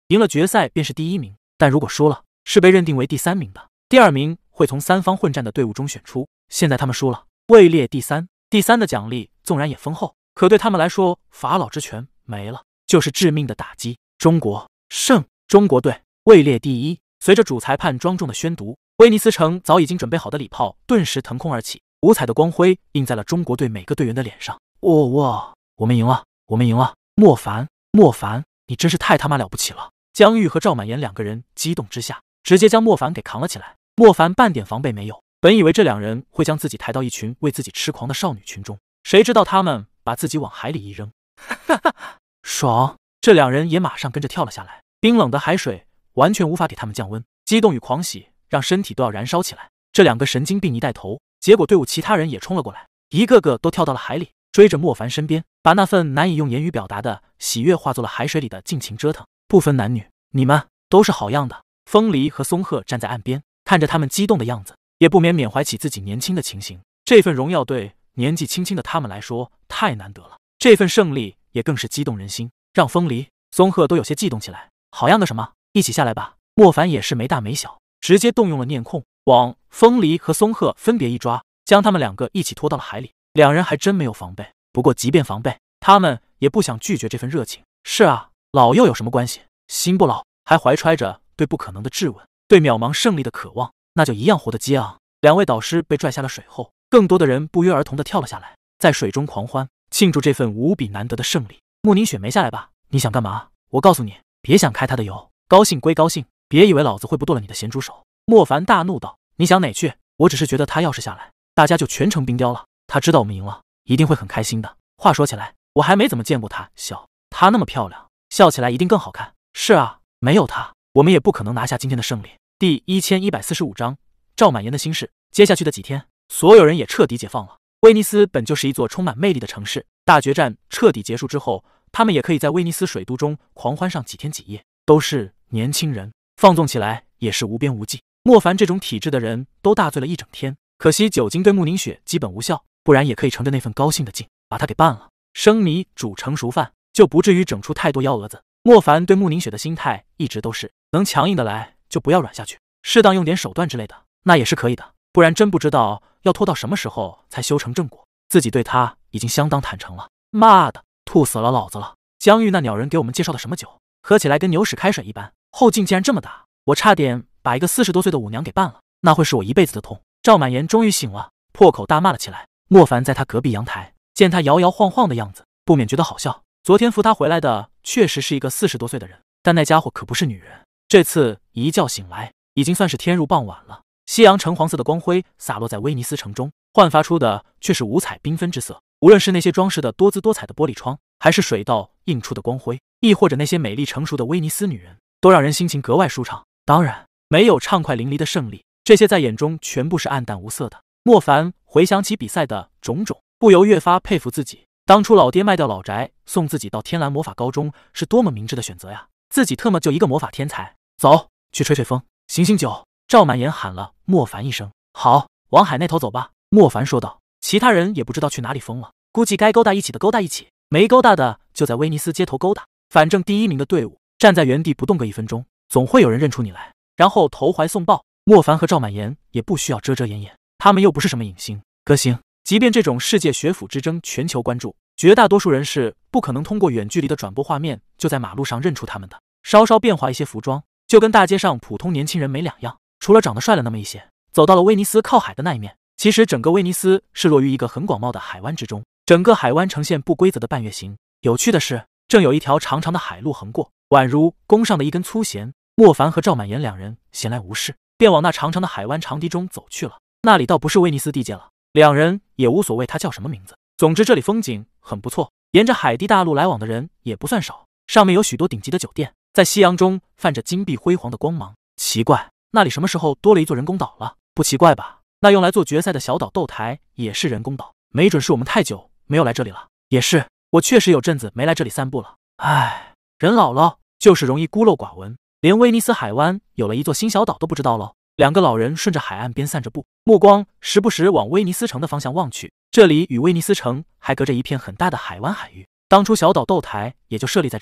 赢了决赛便是第1名，但如果输了，是被认定为第3名的。第2名会从3方混战的队伍中选出。现在他们输了，位列第3。第3的奖励纵然也丰厚，可对他们来说，法老之拳没了，就是致命的打击。中国胜，中国队位列第1。随着主裁判庄重的宣读，威尼斯城早已经准备好的礼炮顿时腾空而起，五彩的光辉映在了中国队每个队员的脸上。哇，我们赢了，我们赢了！莫凡，莫凡，你真是太他妈了不起了！姜玉和赵满言2个人激动之下，直接将莫凡给扛了起来。莫凡半点防备没有，本以为这2人会将自己抬到一群为自己痴狂的少女群中，谁知道他们把自己往海里一扔，哈哈，爽！这2人也马上跟着跳了下来。冰冷的海水完全无法给他们降温，激动与狂喜让身体都要燃烧起来。这2个神经病一带头，结果队伍其他人也冲了过来，一个个都跳到了海里，追着莫凡身边，把那份难以用言语表达的喜悦化作了海水里的尽情折腾。不分男女，你们都是好样的！风离和松鹤站在岸边，看着他们激动的样子，也不免缅怀起自己年轻的情形。这份荣耀对年纪轻轻的他们来说太难得了，这份胜利也更是激动人心，让风离、松鹤都有些悸动起来。好样的什么？一起下来吧！莫凡也是没大没小，直接动用了念控，往风离和松鹤分别一抓，将他们2个一起拖到了海里。2人还真没有防备，不过即便防备，他们也不想拒绝这份热情。是啊，老又有什么关系？心不老，还怀揣着对不可能的质问，对渺茫胜利的渴望，那就一样活得激昂。2位导师被拽下了水后，更多的人不约而同地跳了下来，在水中狂欢，庆祝这份无比难得的胜利。穆宁雪没下来吧？你想干嘛？我告诉你，别想开他的油，高兴归高兴，别以为老子会不剁了你的咸猪手。莫凡大怒道：你想哪去？我只是觉得他要是下来，大家就全程冰雕了。他知道我们赢了，一定会很开心的。话说起来，我还没怎么见过他笑，他那么漂亮，笑起来一定更好看。是啊，没有他，我们也不可能拿下今天的胜利。第1145章赵满言的心事。接下去的几天，所有人也彻底解放了。威尼斯本就是一座充满魅力的城市，大决战彻底结束之后，他们也可以在威尼斯水都中狂欢上几天几夜，都是年轻人，放纵起来也是无边无际。莫凡这种体质的人都大醉了一整天，可惜酒精对穆宁雪基本无效，不然也可以乘着那份高兴的劲把他给办了。生米煮成熟饭，就不至于整出太多幺蛾子。莫凡对穆宁雪的心态一直都是能强硬的来就不要软下去，适当用点手段之类的那也是可以的，不然真不知道要拖到什么时候才修成正果。自己对他已经相当坦诚了。妈的，吐死了老子了！江玉那鸟人给我们介绍的什么酒，喝起来跟牛屎开水一般，后劲竟然这么大，我差点把一个40多岁的舞娘给办了，那会是我一辈子的痛。赵满言终于醒了，破口大骂了起来。莫凡在他隔壁阳台见他摇摇晃晃的样子，不免觉得好笑。昨天扶他回来的确实是一个40多岁的人，但那家伙可不是女人。这次一觉醒来，已经算是天入傍晚了。夕阳橙黄色的光辉洒落在威尼斯城中，焕发出的却是五彩缤纷之色。无论是那些装饰的多姿多彩的玻璃窗，还是水道映出的光辉，亦或者那些美丽成熟的威尼斯女人，都让人心情格外舒畅。当然，没有畅快淋漓的胜利，这些在眼中全部是暗淡无色的。莫凡回想起比赛的种种，不由越发佩服自己。当初老爹卖掉老宅，送自己到天蓝魔法高中，是多么明智的选择呀！自己特么就一个魔法天才，走去吹吹风，醒醒酒。赵满言喊了莫凡一声，好，往海那头走吧。莫凡说道。其他人也不知道去哪里疯了，估计该勾搭一起的勾搭一起，没勾搭的就在威尼斯街头勾搭。反正第1名的队伍站在原地不动个1分钟，总会有人认出你来，然后投怀送抱。莫凡和赵满言也不需要遮遮掩掩，他们又不是什么影星歌星，即便这种世界学府之争全球关注，绝大多数人是不可能通过远距离的转播画面就在马路上认出他们的。稍稍变化一些服装，就跟大街上普通年轻人没两样，除了长得帅了那么一些。走到了威尼斯靠海的那一面，其实整个威尼斯是落于一个很广袤的海湾之中，整个海湾呈现不规则的半月形。有趣的是，正有一条长长的海路横过，宛如弓上的一根粗弦。莫凡和赵满言2人闲来无事，便往那长长的海湾长堤中走去了。那里倒不是威尼斯地界了，2人也无所谓它叫什么名字。总之这里风景很不错，沿着海堤大路来往的人也不算少，上面有许多顶级的酒店，在夕阳中泛着金碧辉煌的光芒。奇怪，那里什么时候多了一座人工岛了？不奇怪吧？那用来做决赛的小岛斗台也是人工岛，没准是我们太久没有来这里了。也是，我确实有阵子没来这里散步了。唉，人老了就是容易孤陋寡闻，连威尼斯海湾有了一座新小岛都不知道咯。2个老人顺着海岸边散着步，目光时不时往威尼斯城的方向望去。这里与威尼斯城还隔着一片很大的海湾海域，当初小岛斗台也就设立在这里。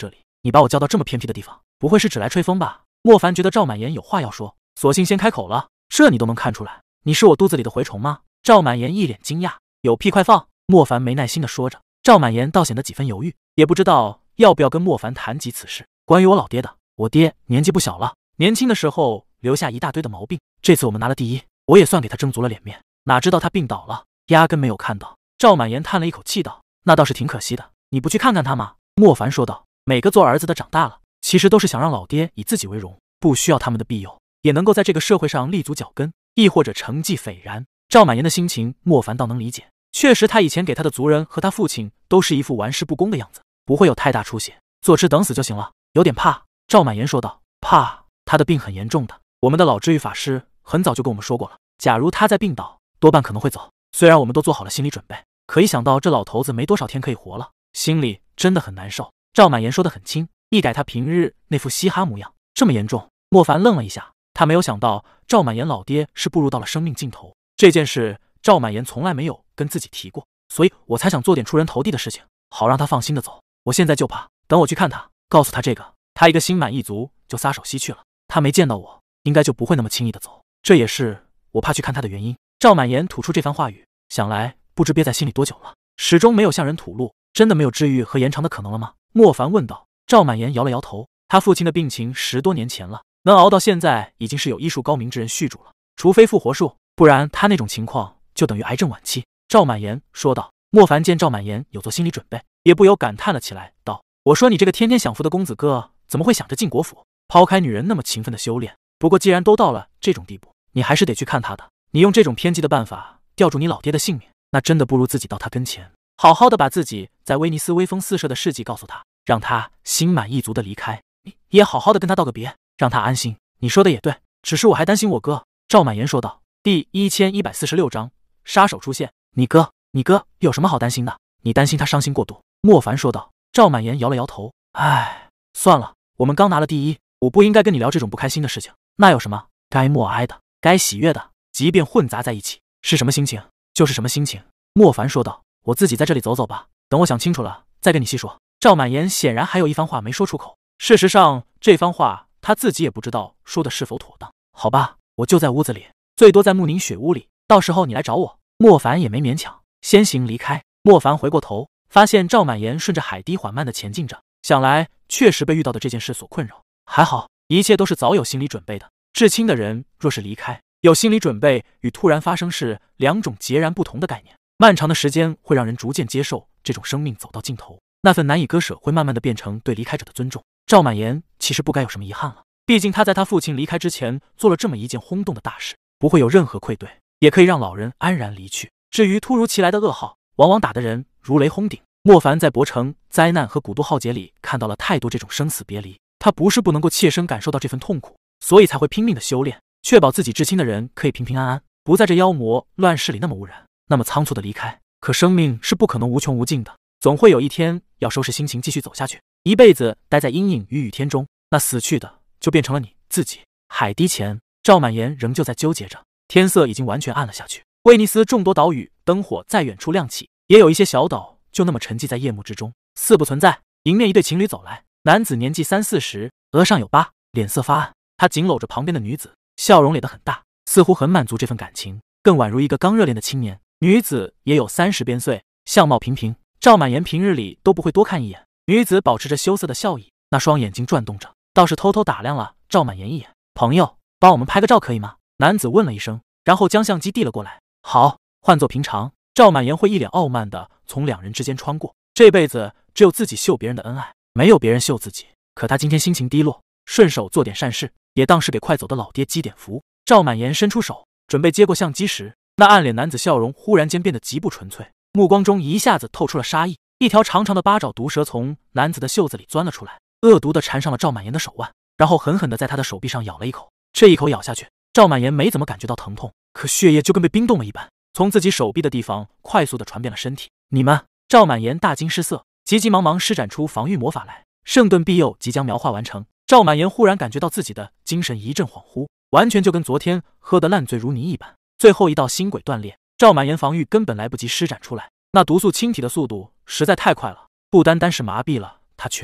你把我叫到这么偏僻的地方，不会是只来吹风吧？莫凡觉得赵满言有话要说，索性先开口了。这你都能看出来，你是我肚子里的蛔虫吗？赵满言一脸惊讶。有屁快放！莫凡没耐心地说着。赵满言倒显得几分犹豫，也不知道要不要跟莫凡谈及此事。关于我老爹的，我爹年纪不小了，年轻的时候留下一大堆的毛病，这次我们拿了第一，我也算给他争足了脸面。哪知道他病倒了，压根没有看到。赵满言叹了一口气道：“那倒是挺可惜的，你不去看看他吗？”莫凡说道：“每个做儿子的长大了，其实都是想让老爹以自己为荣，不需要他们的庇佑，也能够在这个社会上立足脚跟，亦或者成绩斐然。”赵满言的心情，莫凡倒能理解。确实，他以前给他的族人和他父亲都是一副玩世不恭的样子，不会有太大出息，坐吃等死就行了。有点怕。赵满言说道：“怕？他的病很严重的，我们的老治愈法师很早就跟我们说过了，假如他再病倒，多半可能会走。虽然我们都做好了心理准备，可一想到这老头子没多少天可以活了，心里真的很难受。”赵满言说得很轻，一改他平日那副嘻哈模样。这么严重？莫凡愣了一下，他没有想到赵满言老爹是步入到了生命尽头。这件事赵满言从来没有跟自己提过，所以我才想做点出人头地的事情，好让他放心的走。我现在就怕等我去看他，告诉他这个，他一个心满意足就撒手西去了。他没见到我，应该就不会那么轻易的走。这也是我怕去看他的原因。赵满言吐出这番话语，想来不知憋在心里多久了，始终没有向人吐露。真的没有治愈和延长的可能了吗？莫凡问道。赵满言摇了摇头，他父亲的病情10多年前了，能熬到现在已经是有医术高明之人续主了，除非复活术，不然他那种情况就等于癌症晚期。赵满言说道。莫凡见赵满言有做心理准备，也不由感叹了起来，道：“我说你这个天天享福的公子哥，怎么会想着进国府，抛开女人那么勤奋的修炼？不过既然都到了这种地步，你还是得去看他的。你用这种偏激的办法吊住你老爹的性命，那真的不如自己到他跟前，好好的把自己在威尼斯威风四射的事迹告诉他，让他心满意足的离开。你也好好的跟他道个别，让他安心。你说的也对，只是我还担心我哥。”赵满言说道。第1146章杀手出现。你哥有什么好担心的？你担心他伤心过度？莫凡说道。赵满言摇了摇头，唉，算了，我们刚拿了第一，我不应该跟你聊这种不开心的事情。那有什么？该默哀的，该喜悦的，即便混杂在一起，是什么心情就是什么心情。莫凡说道。我自己在这里走走吧，等我想清楚了再跟你细说。赵满言显然还有一番话没说出口，事实上这番话他自己也不知道说的是否妥当。好吧，我就在屋子里，最多在穆宁雪屋里，到时候你来找我。莫凡也没勉强，先行离开。莫凡回过头，发现赵满言顺着海堤缓慢地前进着，想来确实被遇到的这件事所困扰。还好，一切都是早有心理准备的。至亲的人若是离开，有心理准备与突然发生是两种截然不同的概念。漫长的时间会让人逐渐接受这种生命走到尽头，那份难以割舍会慢慢的变成对离开者的尊重。赵满言其实不该有什么遗憾了，毕竟他在他父亲离开之前做了这么一件轰动的大事，不会有任何愧对，也可以让老人安然离去。至于突如其来的噩耗，往往打得人如雷轰顶。莫凡在博城灾难和古都浩劫里看到了太多这种生死别离，他不是不能够切身感受到这份痛苦，所以才会拼命的修炼，确保自己至亲的人可以平平安安，不在这妖魔乱世里那么污染，那么仓促的离开。可生命是不可能无穷无尽的，总会有一天要收拾心情继续走下去。一辈子待在阴影与雨天中，那死去的就变成了你自己。海堤前，赵满言仍旧在纠结着，天色已经完全暗了下去。威尼斯众多岛屿灯火在远处亮起，也有一些小岛就那么沉寂在夜幕之中，似不存在。迎面一对情侣走来，男子年纪30-40，额上有疤，脸色发暗，他紧搂着旁边的女子，笑容咧得很大，似乎很满足这份感情，更宛如一个刚热恋的青年。女子也有30边岁，相貌平平，赵满言平日里都不会多看一眼。女子保持着羞涩的笑意，那双眼睛转动着，倒是偷偷打量了赵满言一眼。朋友，帮我们拍个照可以吗？男子问了一声，然后将相机递了过来。好，换作平常，赵满言会一脸傲慢地从两人之间穿过，这辈子只有自己秀别人的恩爱，没有别人秀自己。可他今天心情低落，顺手做点善事，也当是给快走的老爹积点福。赵满言伸出手准备接过相机时，那暗脸男子笑容忽然间变得极不纯粹，目光中一下子透出了杀意。一条长长的八爪毒蛇从男子的袖子里钻了出来，恶毒地缠上了赵满言的手腕，然后狠狠地在他的手臂上咬了一口。这一口咬下去，赵满言没怎么感觉到疼痛，可血液就跟被冰冻了一般，从自己手臂的地方快速地传遍了身体。你们！赵满言大惊失色，急急忙忙施展出防御魔法来。圣盾庇佑即将描画完成，赵满言忽然感觉到自己的精神一阵恍惚，完全就跟昨天喝得烂醉如泥一般。最后一道心鬼断裂，赵满言防御根本来不及施展出来，那毒素清体的速度实在太快了，不单单是麻痹了他全身，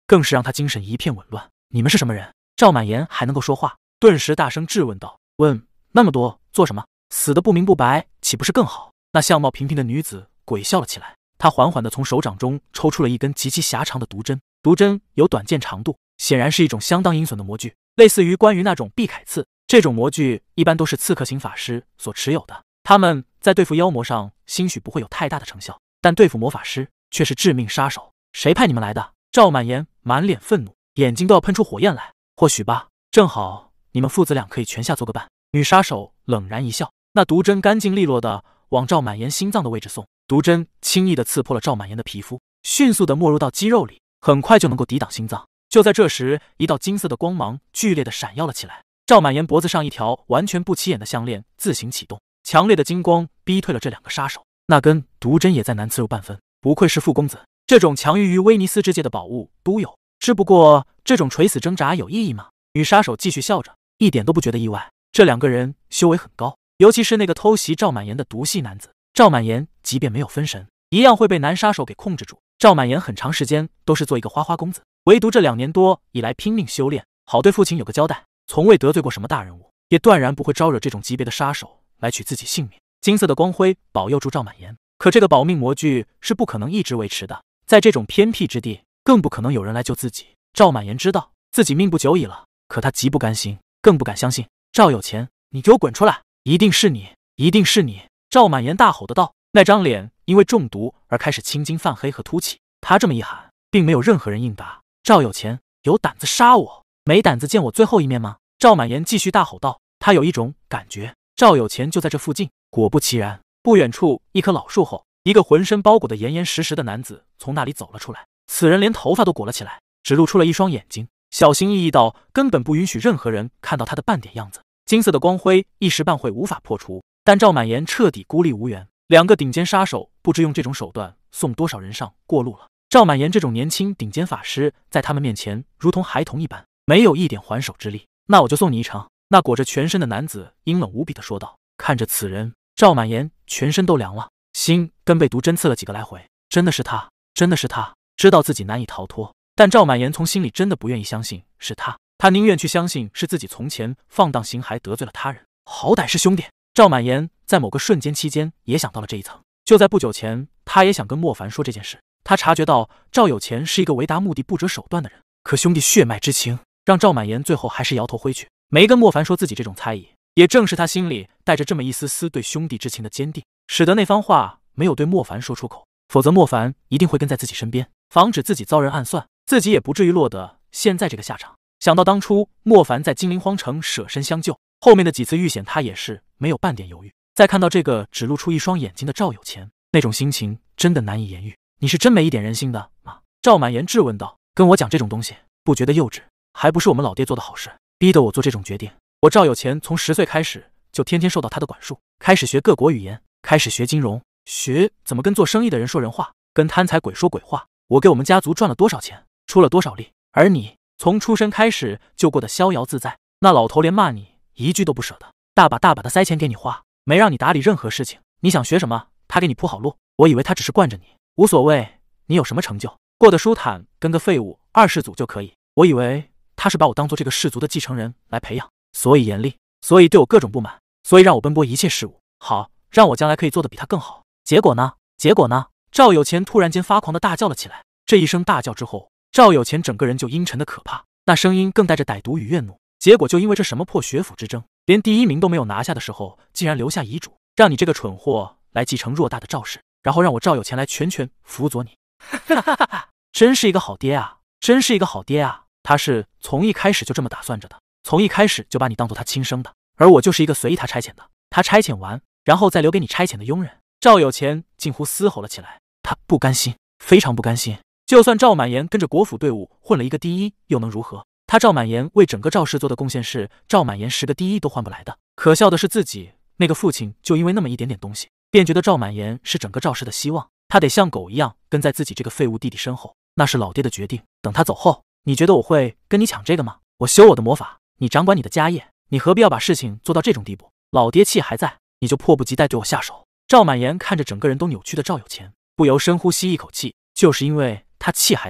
更是让他精神一片紊乱。你们是什么人？赵满言还能够说话，顿时大声质问道：“问那么多做什么？死得不明不白，岂不是更好？”那相貌平平的女子鬼笑了起来，她缓缓地从手掌中抽出了一根极其狭长的毒针，毒针有短剑长度，显然是一种相当阴损的魔具，类似于关于那种避铠刺。这种魔具一般都是刺客型法师所持有的，他们在对付妖魔上兴许不会有太大的成效，但对付魔法师却是致命杀手。谁派你们来的？赵满言满脸愤怒，眼睛都要喷出火焰来。或许吧，正好你们父子俩可以泉下做个伴。女杀手冷然一笑，那毒针干净利落的往赵满言心脏的位置送，毒针轻易的刺破了赵满言的皮肤，迅速的没入到肌肉里，很快就能够抵挡心脏。就在这时，一道金色的光芒剧烈的闪耀了起来，赵满言脖子上一条完全不起眼的项链自行启动，强烈的金光逼退了这两个杀手。那根毒针也再难刺入半分，不愧是傅公子，这种强于威尼斯之界的宝物都有。只不过这种垂死挣扎有意义吗？女杀手继续笑着，一点都不觉得意外。这两个人修为很高，尤其是那个偷袭赵满言的毒系男子。赵满言即便没有分神，一样会被男杀手给控制住。赵满言很长时间都是做一个花花公子，唯独这2年多以来拼命修炼，好对父亲有个交代，从未得罪过什么大人物，也断然不会招惹这种级别的杀手来取自己性命。金色的光辉保佑住赵满言，可这个保命魔具是不可能一直维持的，在这种偏僻之地，更不可能有人来救自己。赵满言知道自己命不久矣了，可他极不甘心，更不敢相信。赵有钱，你给我滚出来！一定是你，一定是你！赵满言大吼的道，那张脸因为中毒而开始青筋泛黑和凸起。他这么一喊，并没有任何人应答。赵有钱，有胆子杀我，没胆子见我最后一面吗？赵满言继续大吼道，他有一种感觉，赵有钱就在这附近。果不其然，不远处一棵老树后，一个浑身包裹得严严实实的男子从那里走了出来。此人连头发都裹了起来，只露出了一双眼睛，小心翼翼到根本不允许任何人看到他的半点样子。金色的光辉一时半会无法破除，但赵满言彻底孤立无援。2个顶尖杀手不知用这种手段送多少人上过路了。赵满言这种年轻顶尖法师在他们面前如同孩童一般，没有一点还手之力。那我就送你一程。那裹着全身的男子阴冷无比地说道。看着此人，赵满言全身都凉了，心跟被毒针刺了几个来回。真的是他，真的是他！知道自己难以逃脱，但赵满言从心里真的不愿意相信是他，他宁愿去相信是自己从前放荡形骸得罪了他人，好歹是兄弟。赵满言在某个瞬间期间也想到了这一层，就在不久前，他也想跟莫凡说这件事。他察觉到赵有钱是一个为达目的不择手段的人，可兄弟血脉之情让赵满言最后还是摇头挥去，没跟莫凡说自己这种猜疑。也正是他心里带着这么一丝丝对兄弟之情的坚定，使得那番话没有对莫凡说出口，否则莫凡一定会跟在自己身边，防止自己遭人暗算，自己也不至于落得现在这个下场。想到当初莫凡在金陵荒城舍身相救，后面的几次遇险他也是没有半点犹豫。再看到这个只露出一双眼睛的赵有钱，那种心情真的难以言喻。你是真没一点人性的吗？赵满言质问道。跟我讲这种东西，不觉得幼稚？还不是我们老爹做的好事，逼得我做这种决定。我赵有钱从10岁开始就天天受到他的管束，开始学各国语言，开始学金融，学怎么跟做生意的人说人话，跟贪财鬼说鬼话。我给我们家族赚了多少钱，出了多少力。而你从出生开始就过得逍遥自在，那老头连骂你一句都不舍得，大把大把的塞钱给你花，没让你打理任何事情。你想学什么，他给你铺好路。我以为他只是惯着你，无所谓你有什么成就，过得舒坦，跟个废物2世祖就可以。我以为他是把我当做这个氏族的继承人来培养，所以严厉，所以对我各种不满，所以让我奔波一切事务，好让我将来可以做得比他更好。结果呢？结果呢？赵有钱突然间发狂的大叫了起来。这一声大叫之后，赵有钱整个人就阴沉的可怕，那声音更带着歹毒与怨怒。结果就因为这什么破学府之争，连第1名都没有拿下的时候，竟然留下遗嘱，让你这个蠢货来继承偌大的赵氏，然后让我赵有钱来全权辅佐你。真是一个好爹啊，真是一个好爹啊！他是从一开始就这么打算着的，从一开始就把你当做他亲生的，而我就是一个随意他差遣的，他差遣完，然后再留给你差遣的佣人。赵有钱近乎嘶吼了起来，他不甘心，非常不甘心。就算赵满言跟着国府队伍混了一个第1，又能如何？他赵满言为整个赵氏做的贡献是赵满言10个第1都换不来的。可笑的是自己那个父亲就因为那么一点点东西，便觉得赵满言是整个赵氏的希望，他得像狗一样跟在自己这个废物弟弟身后，那是老爹的决定。等他走后，你觉得我会跟你抢这个吗？我修我的魔法，你掌管你的家业，你何必要把事情做到这种地步？老爹气还在，你就迫不及待对我下手。赵满言看着整个人都扭曲的赵有钱，不由深呼吸一口气，就是因为他气还在，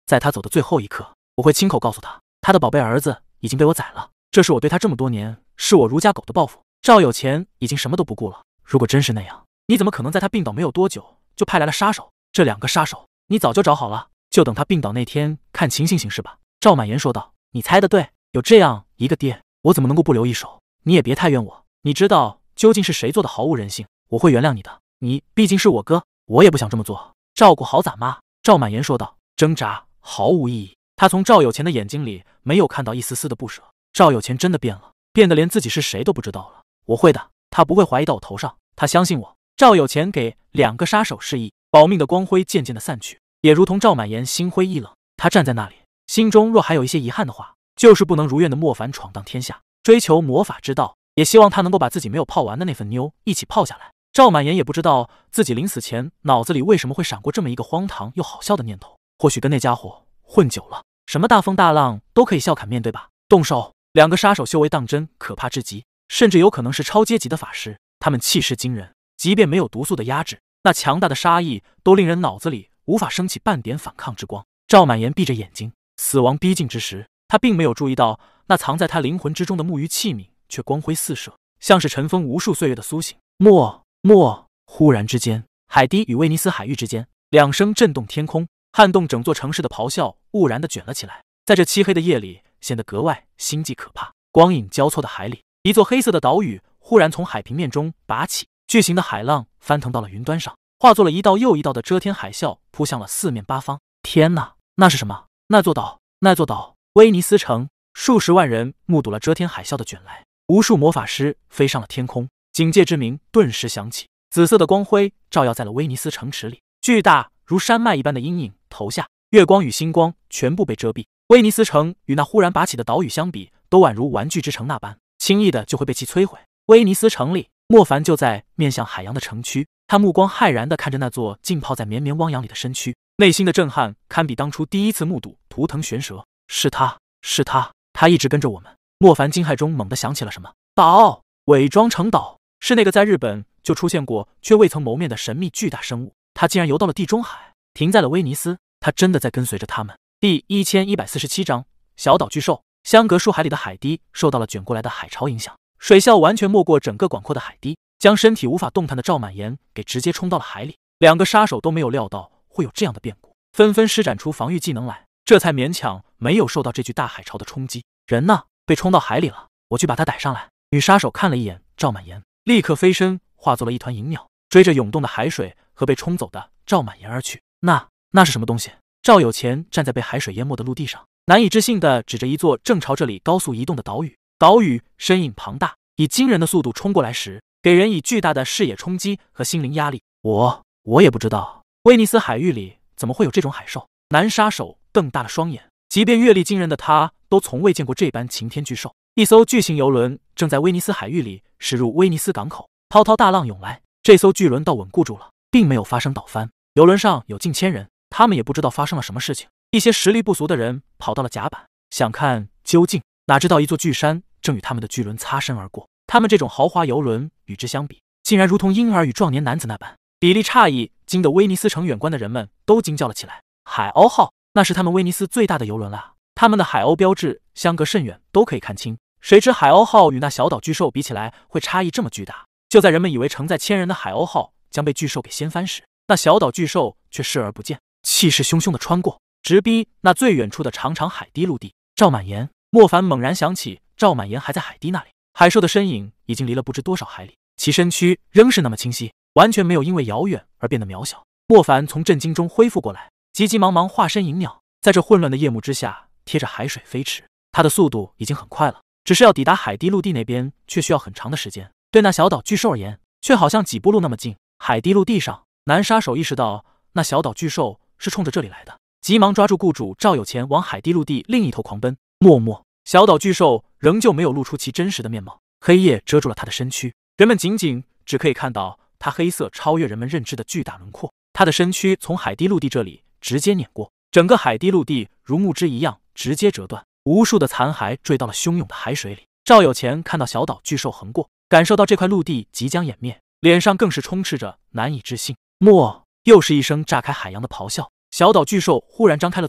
在他走的最后一刻，我会亲口告诉他，他的宝贝儿子已经被我宰了。这是我对他这么多年视我如家狗的报复。赵有钱已经什么都不顾了。如果真是那样，你怎么可能在他病倒没有多久就派来了杀手？这2个杀手你早就找好了，就等他病倒那天看情形行事吧。赵满言说道。你猜得对，有这样一个爹，我怎么能够不留一手？你也别太怨我，你知道究竟是谁做的毫无人性，我会原谅你的。你毕竟是我哥，我也不想这么做，照顾好咱妈。赵满言说道。挣扎毫无意义，他从赵有钱的眼睛里没有看到一丝丝的不舍。赵有钱真的变了，变得连自己是谁都不知道了。我会的，他不会怀疑到我头上，他相信我。赵有钱给2个杀手示意，保命的光辉渐渐的散去，也如同赵满言心灰意冷。他站在那里，心中若还有一些遗憾的话，就是不能如愿的莫凡闯荡天下，追求魔法之道，也希望他能够把自己没有泡完的那份妞一起泡下来。赵满言也不知道自己临死前脑子里为什么会闪过这么一个荒唐又好笑的念头，或许跟那家伙混久了，什么大风大浪都可以笑侃面对吧。动手！2个杀手修为当真可怕至极，甚至有可能是超阶级的法师，他们气势惊人，即便没有毒素的压制，那强大的杀意都令人脑子里无法升起半点反抗之光。赵满言闭着眼睛，死亡逼近之时，他并没有注意到那藏在他灵魂之中的木鱼器皿却光辉四射，像是尘封无数岁月的苏醒。忽然之间，海堤与威尼斯海域之间，2声震动天空、撼动整座城市的咆哮兀然地卷了起来，在这漆黑的夜里显得格外心悸可怕。光影交错的海里，一座黑色的岛屿忽然从海平面中拔起，巨型的海浪翻腾到了云端上，化作了一道又一道的遮天海啸，扑向了四面八方。天哪，那是什么？那座岛，威尼斯城。数十万人目睹了遮天海啸的卷来，无数魔法师飞上了天空，警戒之鸣顿时响起，紫色的光辉照耀在了威尼斯城池里，巨大如山脉一般的阴影投下，月光与星光全部被遮蔽。威尼斯城与那忽然拔起的岛屿相比，都宛如玩具之城那般，轻易的就会被其摧毁。威尼斯城里，莫凡就在面向海洋的城区，他目光骇然地看着那座浸泡在绵绵汪洋里的身躯，内心的震撼堪比当初第一次目睹图腾玄蛇。是他，他一直跟着我们。莫凡惊骇中猛地想起了什么，岛，伪装成岛，是那个在日本就出现过却未曾谋面的神秘巨大生物，他竟然游到了地中海，停在了威尼斯，他真的在跟随着他们。第1147章小岛巨兽。相隔数海里的海堤受到了卷过来的海潮影响，水啸完全没过整个广阔的海堤，将身体无法动弹的赵满言给直接冲到了海里。2个杀手都没有料到会有这样的变故，纷纷施展出防御技能来，这才勉强没有受到这具大海潮的冲击。人呢？被冲到海里了，我去把他逮上来。女杀手看了一眼赵满言，立刻飞身化作了一团银鸟，追着涌动的海水和被冲走的赵满言而去。那是什么东西？赵有钱站在被海水淹没的陆地上，难以置信地指着一座正朝这里高速移动的岛屿。岛屿身影庞大，以惊人的速度冲过来时，给人以巨大的视野冲击和心灵压力。我也不知道威尼斯海域里怎么会有这种海兽。男杀手瞪大了双眼，即便阅历惊人的他都从未见过这般擎天巨兽。一艘巨型游轮正在威尼斯海域里驶入威尼斯港口，滔滔大浪涌来，这艘巨轮倒稳固住了，并没有发生倒翻。游轮上有近千人，他们也不知道发生了什么事情。一些实力不俗的人跑到了甲板，想看究竟，哪知道一座巨山正与他们的巨轮擦身而过。他们这种豪华游轮与之相比，竟然如同婴儿与壮年男子那般，比例差异惊得威尼斯城远观的人们都惊叫了起来。海鸥号，那是他们威尼斯最大的游轮了，他们的海鸥标志相隔甚远都可以看清，谁知海鸥号与那小岛巨兽比起来会差异这么巨大。就在人们以为承载千人的海鸥号将被巨兽给掀翻时，那小岛巨兽却视而不见，气势汹汹地穿过，直逼那最远处的长长海堤陆地。赵满言，莫凡猛然想起赵满言还在海堤那里，海兽的身影已经离了不知多少海里，其身躯仍是那么清晰，完全没有因为遥远而变得渺小。莫凡从震惊中恢复过来，急急忙忙化身银鸟，在这混乱的夜幕之下贴着海水飞驰。他的速度已经很快了，只是要抵达海堤陆地那边却需要很长的时间。对那小岛巨兽而言，却好像几步路那么近。海堤陆地上，男杀手意识到那小岛巨兽是冲着这里来的，急忙抓住雇主赵有钱往海堤陆地另一头狂奔。小岛巨兽仍旧没有露出其真实的面貌，黑夜遮住了他的身躯，人们仅只可以看到他黑色超越人们认知的巨大轮廓。他的身躯从海堤陆地这里直接碾过，整个海堤陆地如木枝一样直接折断，无数的残骸坠到了汹涌的海水里。赵有钱看到小岛巨兽横过，感受到这块陆地即将湮灭，脸上更是充斥着难以置信。又是一声炸开海洋的咆哮，小岛巨兽忽然张开了嘴，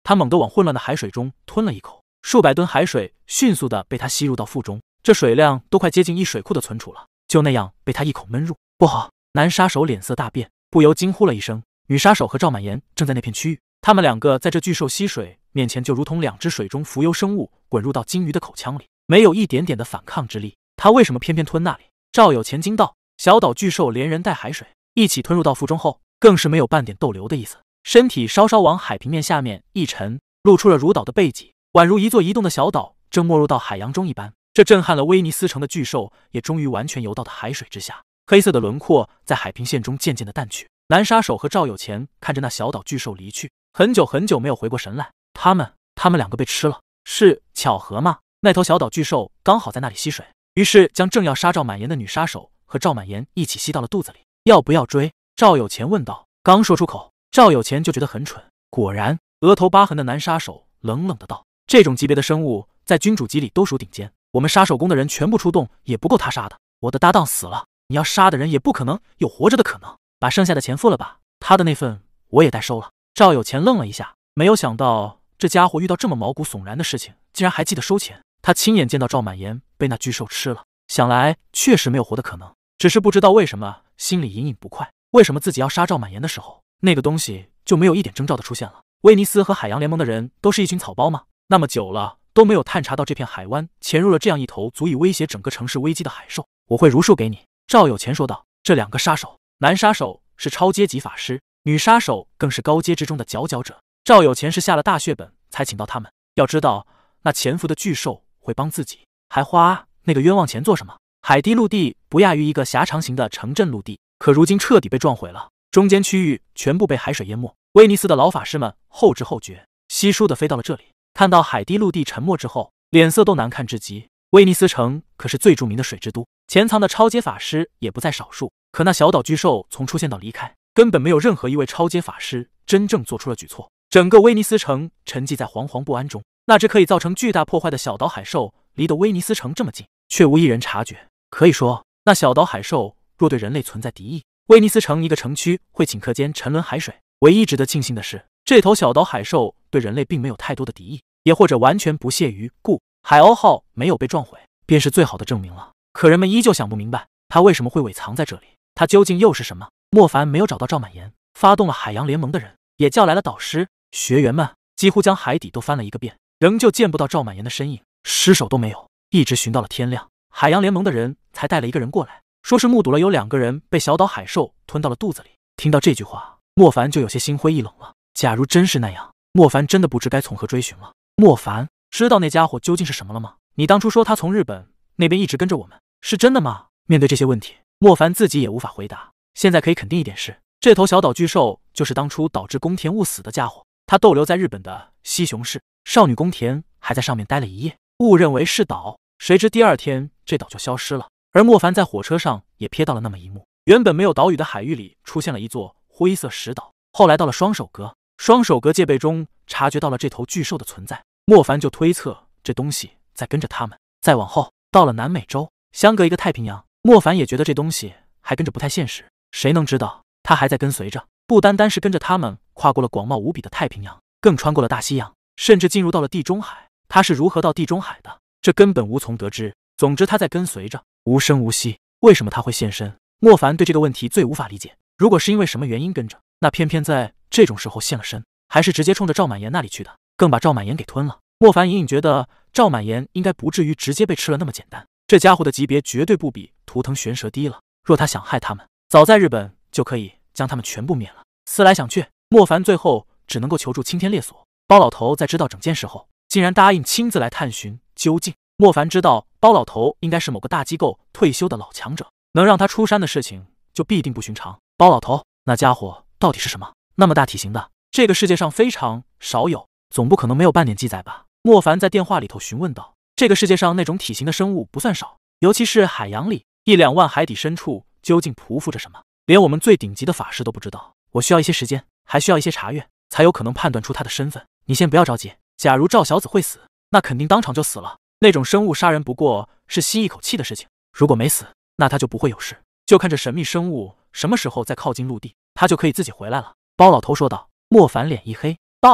他猛地往混乱的海水中吞了一口，数百吨海水迅速地被他吸入到腹中，这水量都快接近一水库的存储了，就那样被他一口闷入。不好！男杀手脸色大变，不由惊呼了一声。女杀手和赵满妍正在那片区域，他们两个在这巨兽吸水面前就如同两只水中浮游生物，滚入到鲸鱼的口腔里，没有一点点的反抗之力。他为什么偏偏吞那里？赵有钱惊道。小岛巨兽连人带海水一起吞入到腹中后，更是没有半点逗留的意思，身体稍稍往海平面下面一沉，露出了如岛的背脊，宛如一座移动的小岛正没入到海洋中一般。这震撼了威尼斯城的巨兽也终于完全游到了海水之下，黑色的轮廓在海平线中渐渐的淡去。男杀手和赵有钱看着那小岛巨兽离去，很久很久没有回过神来。他们两个被吃了，是巧合吗？那头小岛巨兽刚好在那里吸水，于是将正要杀赵满妍的女杀手和赵满妍一起吸到了肚子里。要不要追？赵有钱问道。刚说出口，赵有钱就觉得很蠢。果然，额头疤痕的男杀手冷冷的道：这种级别的生物在君主级里都属顶尖，我们杀手宫的人全部出动也不够他杀的。我的搭档死了，你要杀的人也不可能有活着的可能。把剩下的钱付了吧，他的那份我也代收了。赵有钱愣了一下，没有想到这家伙遇到这么毛骨悚然的事情，竟然还记得收钱。他亲眼见到赵满妍被那巨兽吃了，想来确实没有活的可能，只是不知道为什么心里隐隐不快。为什么自己要杀赵满妍的时候，那个东西就没有一点征兆的出现了？威尼斯和海洋联盟的人都是一群草包吗？那么久了都没有探查到这片海湾潜入了这样一头足以威胁整个城市危机的海兽。我会如数给你。赵有钱说道。这两个杀手，男杀手是超阶级法师，女杀手更是高阶之中的佼佼者。赵有钱是下了大血本才请到他们，要知道那潜伏的巨兽会帮自己，还花那个冤枉钱做什么？海底陆地不亚于一个狭长型的城镇陆地，可如今彻底被撞毁了，中间区域全部被海水淹没。威尼斯的老法师们后知后觉，稀疏的飞到了这里，看到海底陆地沉没之后，脸色都难看至极。威尼斯城可是最著名的水之都，潜藏的超阶法师也不在少数。可那小岛巨兽从出现到离开，根本没有任何一位超阶法师真正做出了举措。整个威尼斯城沉寂在惶惶不安中。那只可以造成巨大破坏的小岛海兽离得威尼斯城这么近，却无一人察觉。可以说，那小岛海兽若对人类存在敌意，威尼斯城一个城区会顷刻间沉沦海水。唯一值得庆幸的是，这头小岛海兽对人类并没有太多的敌意，也或者完全不屑于故海鸥号没有被撞毁，便是最好的证明了。可人们依旧想不明白，他为什么会伪藏在这里，他究竟又是什么？莫凡没有找到赵满妍，发动了海洋联盟的人，也叫来了导师。学员们几乎将海底都翻了一个遍，仍旧见不到赵满妍的身影，尸首都没有，一直寻到了天亮。海洋联盟的人才带了一个人过来，说是目睹了有2个人被小岛海兽吞到了肚子里。听到这句话，莫凡就有些心灰意冷了。假如真是那样，莫凡真的不知该从何追寻了。莫凡知道那家伙究竟是什么了吗？你当初说他从日本那边一直跟着我们，是真的吗？面对这些问题，莫凡自己也无法回答。现在可以肯定一点是，这头小岛巨兽就是当初导致宫田误死的家伙。他逗留在日本的西雄市，少女宫田还在上面待了一夜，误认为是岛，谁知第2天这岛就消失了。而莫凡在火车上也瞥到了那么一幕，原本没有岛屿的海域里出现了一座灰色石岛。后来到了双手阁，双手阁戒备中察觉到了这头巨兽的存在，莫凡就推测这东西在跟着他们。再往后到了南美洲，相隔一个太平洋，莫凡也觉得这东西还跟着不太现实，谁能知道他还在跟随着，不单单是跟着他们跨过了广袤无比的太平洋，更穿过了大西洋，甚至进入到了地中海。他是如何到地中海的，这根本无从得知。总之他在跟随着，无声无息。为什么他会现身？莫凡对这个问题最无法理解。如果是因为什么原因跟着，那偏偏在这种时候现了身，还是直接冲着赵满妍那里去的，更把赵满妍给吞了。莫凡隐隐觉得赵满妍应该不至于直接被吃了那么简单，这家伙的级别绝对不比图腾玄蛇低了。若他想害他们，早在日本就可以将他们全部灭了。思来想去，莫凡最后只能够求助青天猎所。包老头在知道整件事后，竟然答应亲自来探寻究竟。莫凡知道包老头应该是某个大机构退休的老强者，能让他出山的事情就必定不寻常。包老头，那家伙到底是什么？那么大体型的，这个世界上非常少有，总不可能没有半点记载吧？莫凡在电话里头询问道。这个世界上那种体型的生物不算少，尤其是海洋里1-2万海底深处究竟匍匐着什么，连我们最顶级的法师都不知道。我需要一些时间，还需要一些查阅，才有可能判断出他的身份。你先不要着急，假如赵小子会死，那肯定当场就死了。那种生物杀人不过是吸一口气的事情，如果没死，那他就不会有事。就看这神秘生物什么时候再靠近陆地，他就可以自己回来了。包老头说道。莫凡脸一黑，道：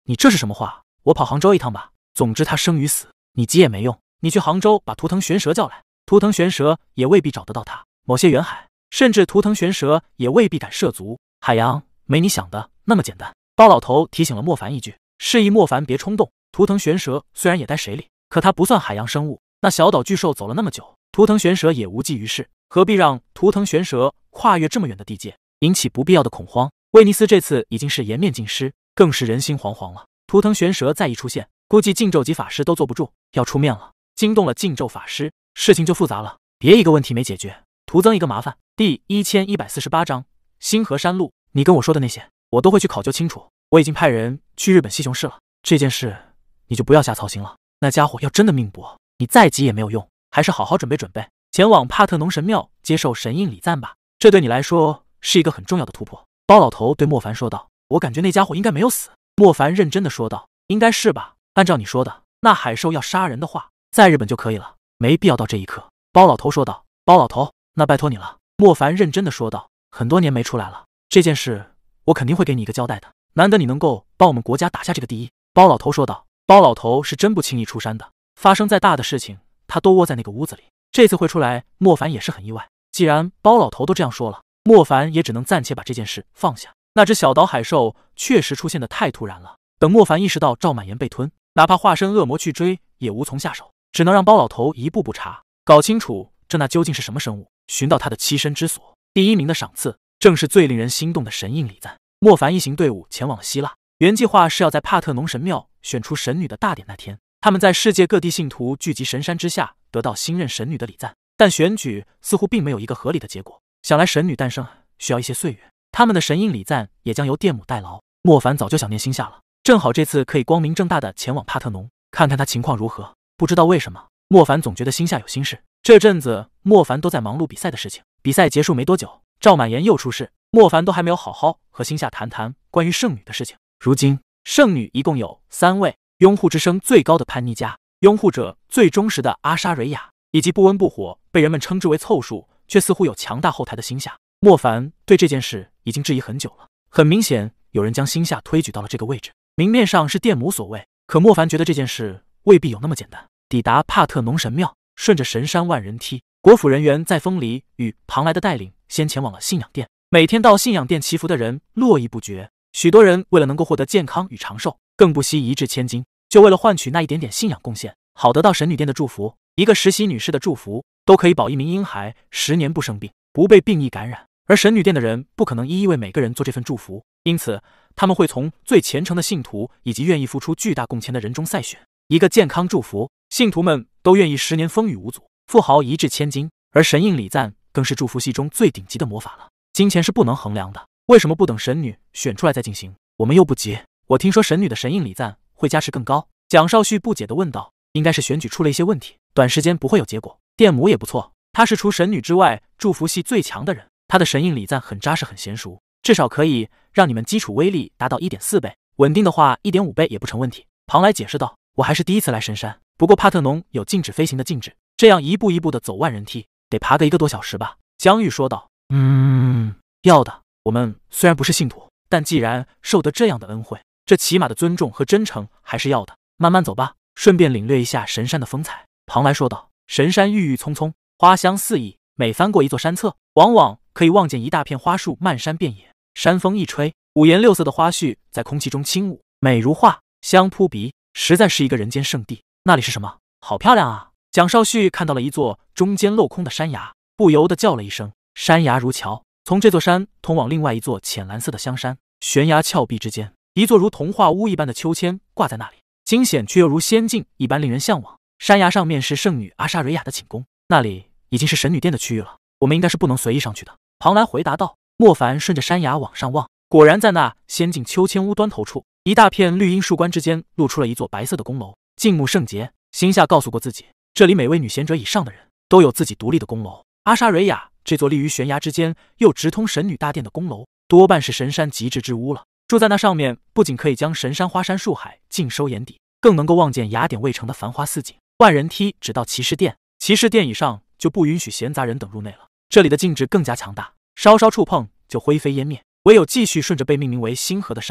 你这是什么话？我跑杭州一趟吧。总之他生与死，你急也没用。你去杭州把图腾玄蛇叫来，图腾玄蛇也未必找得到他。某些远海，甚至图腾玄蛇也未必敢涉足海洋，没你想的那么简单。包老头提醒了莫凡一句，示意莫凡别冲动。图腾玄蛇虽然也在水里，可它不算海洋生物。那小岛巨兽走了那么久，图腾玄蛇也无济于事，何必让图腾玄蛇跨越这么远的地界，引起不必要的恐慌？威尼斯这次已经是颜面尽失，更是人心惶惶了。图腾玄蛇再一出现，估计禁咒级法师都坐不住，要出面了。惊动了禁咒法师，事情就复杂了。别一个问题没解决，徒增一个麻烦。第1148章星河山路，你跟我说的那些，我都会去考究清楚。我已经派人去日本西雄市了，这件事你就不要瞎操心了。那家伙要真的命薄，你再急也没有用，还是好好准备准备，前往帕特农神庙接受神印礼赞吧。这对你来说是一个很重要的突破。包老头对莫凡说道。我感觉那家伙应该没有死。莫凡认真的说道。应该是吧，按照你说的，那海兽要杀人的话，在日本就可以了，没必要到这一刻。包老头说道。包老头，那拜托你了。莫凡认真的说道。很多年没出来了，这件事我肯定会给你一个交代的，难得你能够帮我们国家打下这个第一。包老头说道。包老头是真不轻易出山的，发生再大的事情他都窝在那个屋子里，这次会出来莫凡也是很意外。既然包老头都这样说了，莫凡也只能暂且把这件事放下。那只小岛海兽确实出现的太突然了，等莫凡意识到赵满言被吞，哪怕化身恶魔去追也无从下手，只能让包老头一步步查，搞清楚这那究竟是什么生物，寻到他的栖身之所。第一名的赏赐正是最令人心动的神印礼赞。莫凡一行队伍前往了希腊，原计划是要在帕特农神庙选出神女的大典那天，他们在世界各地信徒聚集神山之下，得到新任神女的礼赞。但选举似乎并没有一个合理的结果，想来神女诞生需要一些岁月，他们的神印礼赞也将由电母代劳。莫凡早就想念星夏了，正好这次可以光明正大的前往帕特农，看看他情况如何。不知道为什么，莫凡总觉得星夏有心事。这阵子莫凡都在忙碌比赛的事情，比赛结束没多久，赵满言又出事，莫凡都还没有好好和星夏谈谈关于圣女的事情。如今圣女一共有3位，拥护之声最高的潘妮加，拥护者最忠实的阿莎蕊雅，以及不温不火被人们称之为凑数却似乎有强大后台的星夏。莫凡对这件事已经质疑很久了，很明显有人将星夏推举到了这个位置，明面上是电母所为，可莫凡觉得这件事未必有那么简单。抵达帕特农神庙，顺着神山万人梯，国府人员在风里与庞来的带领先前往了信仰殿。每天到信仰殿祈福的人络绎不绝，许多人为了能够获得健康与长寿，更不惜一掷千金，就为了换取那一点点信仰贡献，好得到神女殿的祝福。一个实习女士的祝福都可以保一名婴孩10年不生病，不被病疫感染，而神女殿的人不可能一一为每个人做这份祝福，因此他们会从最虔诚的信徒以及愿意付出巨大贡献的人中筛选一个健康祝福。信徒们都愿意10年风雨无阻，富豪一掷千金，而神印礼赞更是祝福系中最顶级的魔法了。金钱是不能衡量的，为什么不等神女选出来再进行？我们又不急。我听说神女的神印礼赞会加持更高。蒋少旭不解地问道。应该是选举出了一些问题，短时间不会有结果。电母也不错，她是除神女之外祝福系最强的人，她的神印礼赞很扎实很娴熟，至少可以让你们基础威力达到 1.4 倍，稳定的话 1.5 倍也不成问题。庞来解释道。我还是第一次来神山，不过帕特农有禁止飞行的禁止，这样一步一步的走万人梯，得爬个1个多小时吧。江玉说道。要的。我们虽然不是信徒，但既然受得这样的恩惠，这起码的尊重和真诚还是要的。慢慢走吧，顺便领略一下神山的风采。庞来说道。神山郁郁葱葱，花香四溢，每翻过一座山侧，往往可以望见一大片花树漫山遍野。山风一吹，五颜六色的花絮在空气中轻舞，美如画，香扑鼻，实在是一个人间圣地。那里是什么？好漂亮啊！蒋少旭看到了一座中间镂空的山崖，不由得叫了一声。山崖如桥，从这座山通往另外一座浅蓝色的香山。悬崖峭壁之间，一座如童话屋一般的秋千挂在那里，惊险却又如仙境一般令人向往。山崖上面是圣女阿莎蕊雅的寝宫，那里已经是神女殿的区域了，我们应该是不能随意上去的。庞来回答道。莫凡顺着山崖往上望，果然在那仙境秋千屋端头处，一大片绿荫树冠之间露出了一座白色的宫楼，静穆圣洁。心下告诉过自己，这里每位女贤者以上的人都有自己独立的宫楼。阿莎蕊雅这座立于悬崖之间又直通神女大殿的宫楼，多半是神山极致之屋了。住在那上面，不仅可以将神山花山树海尽收眼底，更能够望见雅典卫城的繁华似锦。万人梯直到骑士殿，骑士殿以上就不允许闲杂人等入内了。这里的禁制更加强大，稍稍触碰就灰飞烟灭，唯有继续顺着被命名为星河的山道，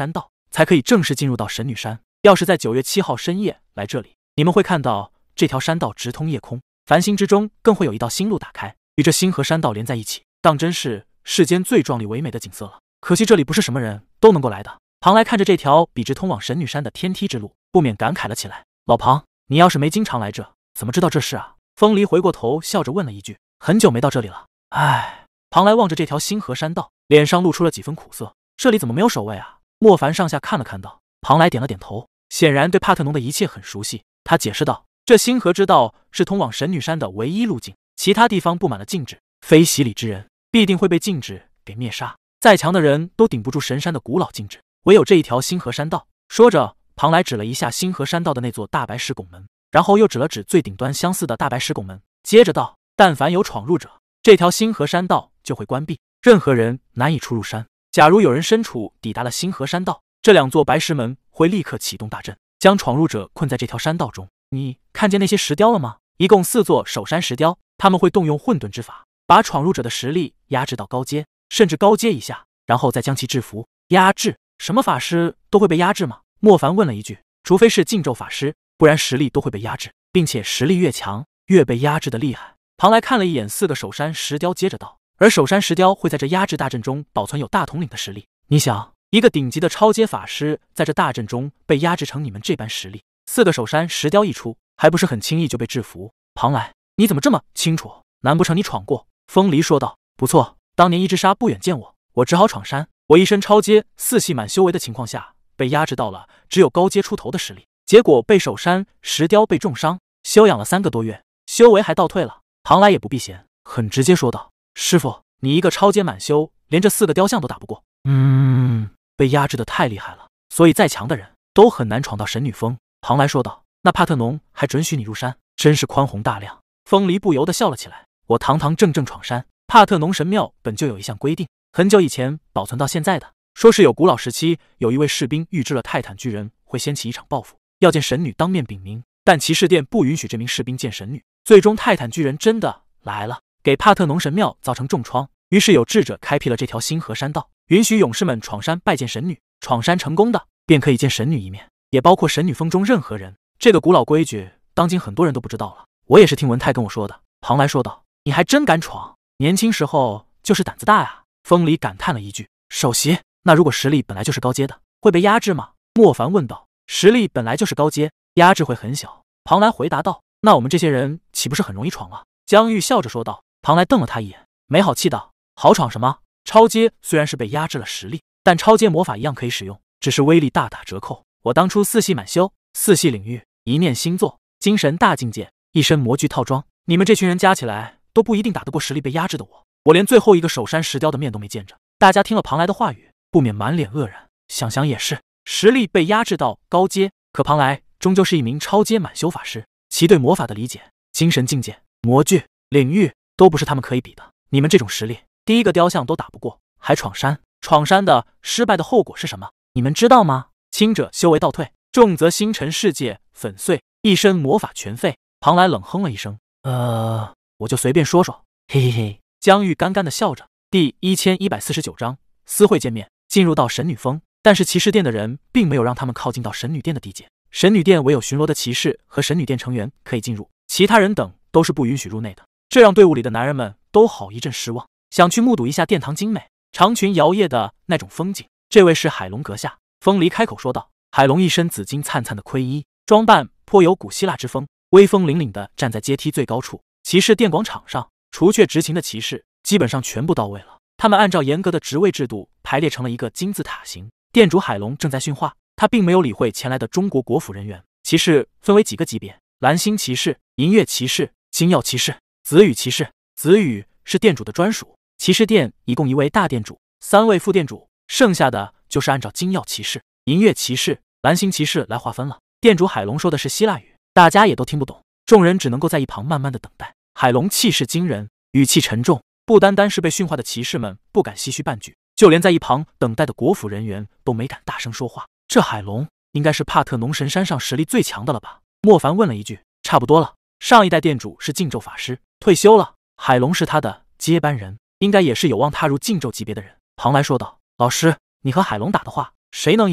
才可以正式进入到神女山。要是在9月7号深夜来这里，你们会看到这条山道直通夜空，繁星之中更会有一道新路打开，与这星河山道连在一起，当真是世间最壮丽唯美的景色了。可惜这里不是什么人都能够来的。庞来看着这条笔直通往神女山的天梯之路，不免感慨了起来。老庞，你要是没经常来这，怎么知道这事啊？风离回过头笑着问了一句。很久没到这里了。唉，庞来望着这条星河山道，脸上露出了几分苦涩。这里怎么没有守卫啊？莫凡上下看了看道。庞来点了点头，显然对帕特农的一切很熟悉。他解释道，这星河之道是通往神女山的唯一路径，其他地方布满了禁制，非洗礼之人必定会被禁制给灭杀。再强的人都顶不住神山的古老禁制，唯有这一条星河山道。说着，庞来指了一下星河山道的那座大白石拱门，然后又指了指最顶端相似的大白石拱门，接着道，但凡有闯入者，这条星河山道就会关闭，任何人难以出入山。假如有人身处抵达了星河山道，这2座白石门会立刻启动大阵，将闯入者困在这条山道中。你看见那些石雕了吗？一共4座守山石雕，他们会动用混沌之法，把闯入者的实力压制到高阶，甚至高阶以下，然后再将其制服。压制？什么法师都会被压制吗？莫凡问了一句。除非是禁咒法师，不然实力都会被压制，并且实力越强，越被压制的厉害。庞来看了一眼4个守山石雕，接着道，而守山石雕会在这压制大阵中保存有大统领的实力。你想，一个顶级的超阶法师在这大阵中被压制成你们这般实力，4个守山石雕一出，还不是很轻易就被制服？庞来，你怎么这么清楚？难不成你闯过？风离说道。不错，当年一只沙不远见我只好闯山。我一身超阶4系满修为的情况下，被压制到了只有高阶出头的实力，结果被守山石雕被重伤，休养了3个多月，修为还倒退了。庞来也不避嫌，很直接说道，师傅，你一个超阶满修，连这4个雕像都打不过。被压制的太厉害了，所以再强的人都很难闯到神女峰。庞来说道。那帕特农还准许你入山，真是宽宏大量。风离不由得笑了起来。我堂堂正正闯山，帕特农神庙本就有一项规定，很久以前保存到现在的，说是有古老时期有一位士兵预知了泰坦巨人会掀起一场报复，要见神女当面禀明，但骑士殿不允许这名士兵见神女。最终泰坦巨人真的来了，给帕特农神庙造成重创，于是有智者开辟了这条星河山道，允许勇士们闯山拜见神女，闯山成功的便可以见神女一面，也包括神女峰中任何人。这个古老规矩当今很多人都不知道了，我也是听文泰跟我说的。庞来说道。你还真敢闯，年轻时候就是胆子大呀。风离感叹了一句。首席，那如果实力本来就是高阶的，会被压制吗？莫凡问道。实力本来就是高阶，压制会很小。庞来回答道。那我们这些人岂不是很容易闯了？江玉笑着说道。庞来瞪了他一眼，没好气道，好闯什么？超阶虽然是被压制了实力，但超阶魔法一样可以使用，只是威力大打折扣。我当初4系满修，4系领域，一念星座，精神大境界，一身魔具套装，你们这群人加起来都不一定打得过实力被压制的我。我连最后一个守山石雕的面都没见着。大家听了庞来的话语，不免满脸愕然。想想也是，实力被压制到高阶，可庞来终究是一名超阶满修法师，其对魔法的理解、精神境界、魔具、领域都不是他们可以比的。你们这种实力，第一个雕像都打不过，还闯山？闯山的失败的后果是什么？你们知道吗？轻者修为倒退，重则星辰世界粉碎，一身魔法全废。庞来冷哼了一声，我就随便说说，嘿嘿嘿。江玉干干的笑着。第1149章私会见面。进入到神女峰，但是骑士殿的人并没有让他们靠近到神女殿的地界，神女殿唯有巡逻的骑士和神女殿成员可以进入，其他人等都是不允许入内的。这让队伍里的男人们都好一阵失望，想去目睹一下殿堂精美、长裙摇曳的那种风景。这位是海龙阁下。风离开口说道。海龙一身紫金灿灿的盔衣，装扮颇有古希腊之风，威风凛凛地站在阶梯最高处。骑士殿广场上，除却执勤的骑士，基本上全部到位了。他们按照严格的职位制度排列成了一个金字塔形。殿主海龙正在训话，他并没有理会前来的中国国府人员。骑士分为几个级别：蓝星骑士、银月骑士、星耀骑士、紫羽骑士。紫羽是殿主的专属。骑士殿一共1位大殿主，3位副殿主，剩下的就是按照金耀骑士、银月骑士、蓝星骑士来划分了。殿主海龙说的是希腊语，大家也都听不懂，众人只能够在一旁慢慢的等待。海龙气势惊人，语气沉重，不单单是被训话的骑士们不敢唏嘘半句，就连在一旁等待的国府人员都没敢大声说话。这海龙应该是帕特农神山上实力最强的了吧？莫凡问了一句。差不多了，上一代殿主是禁咒法师，退休了，海龙是他的接班人，应该也是有望踏入禁咒级别的人。庞来说道。老师，你和海龙打的话，谁能赢？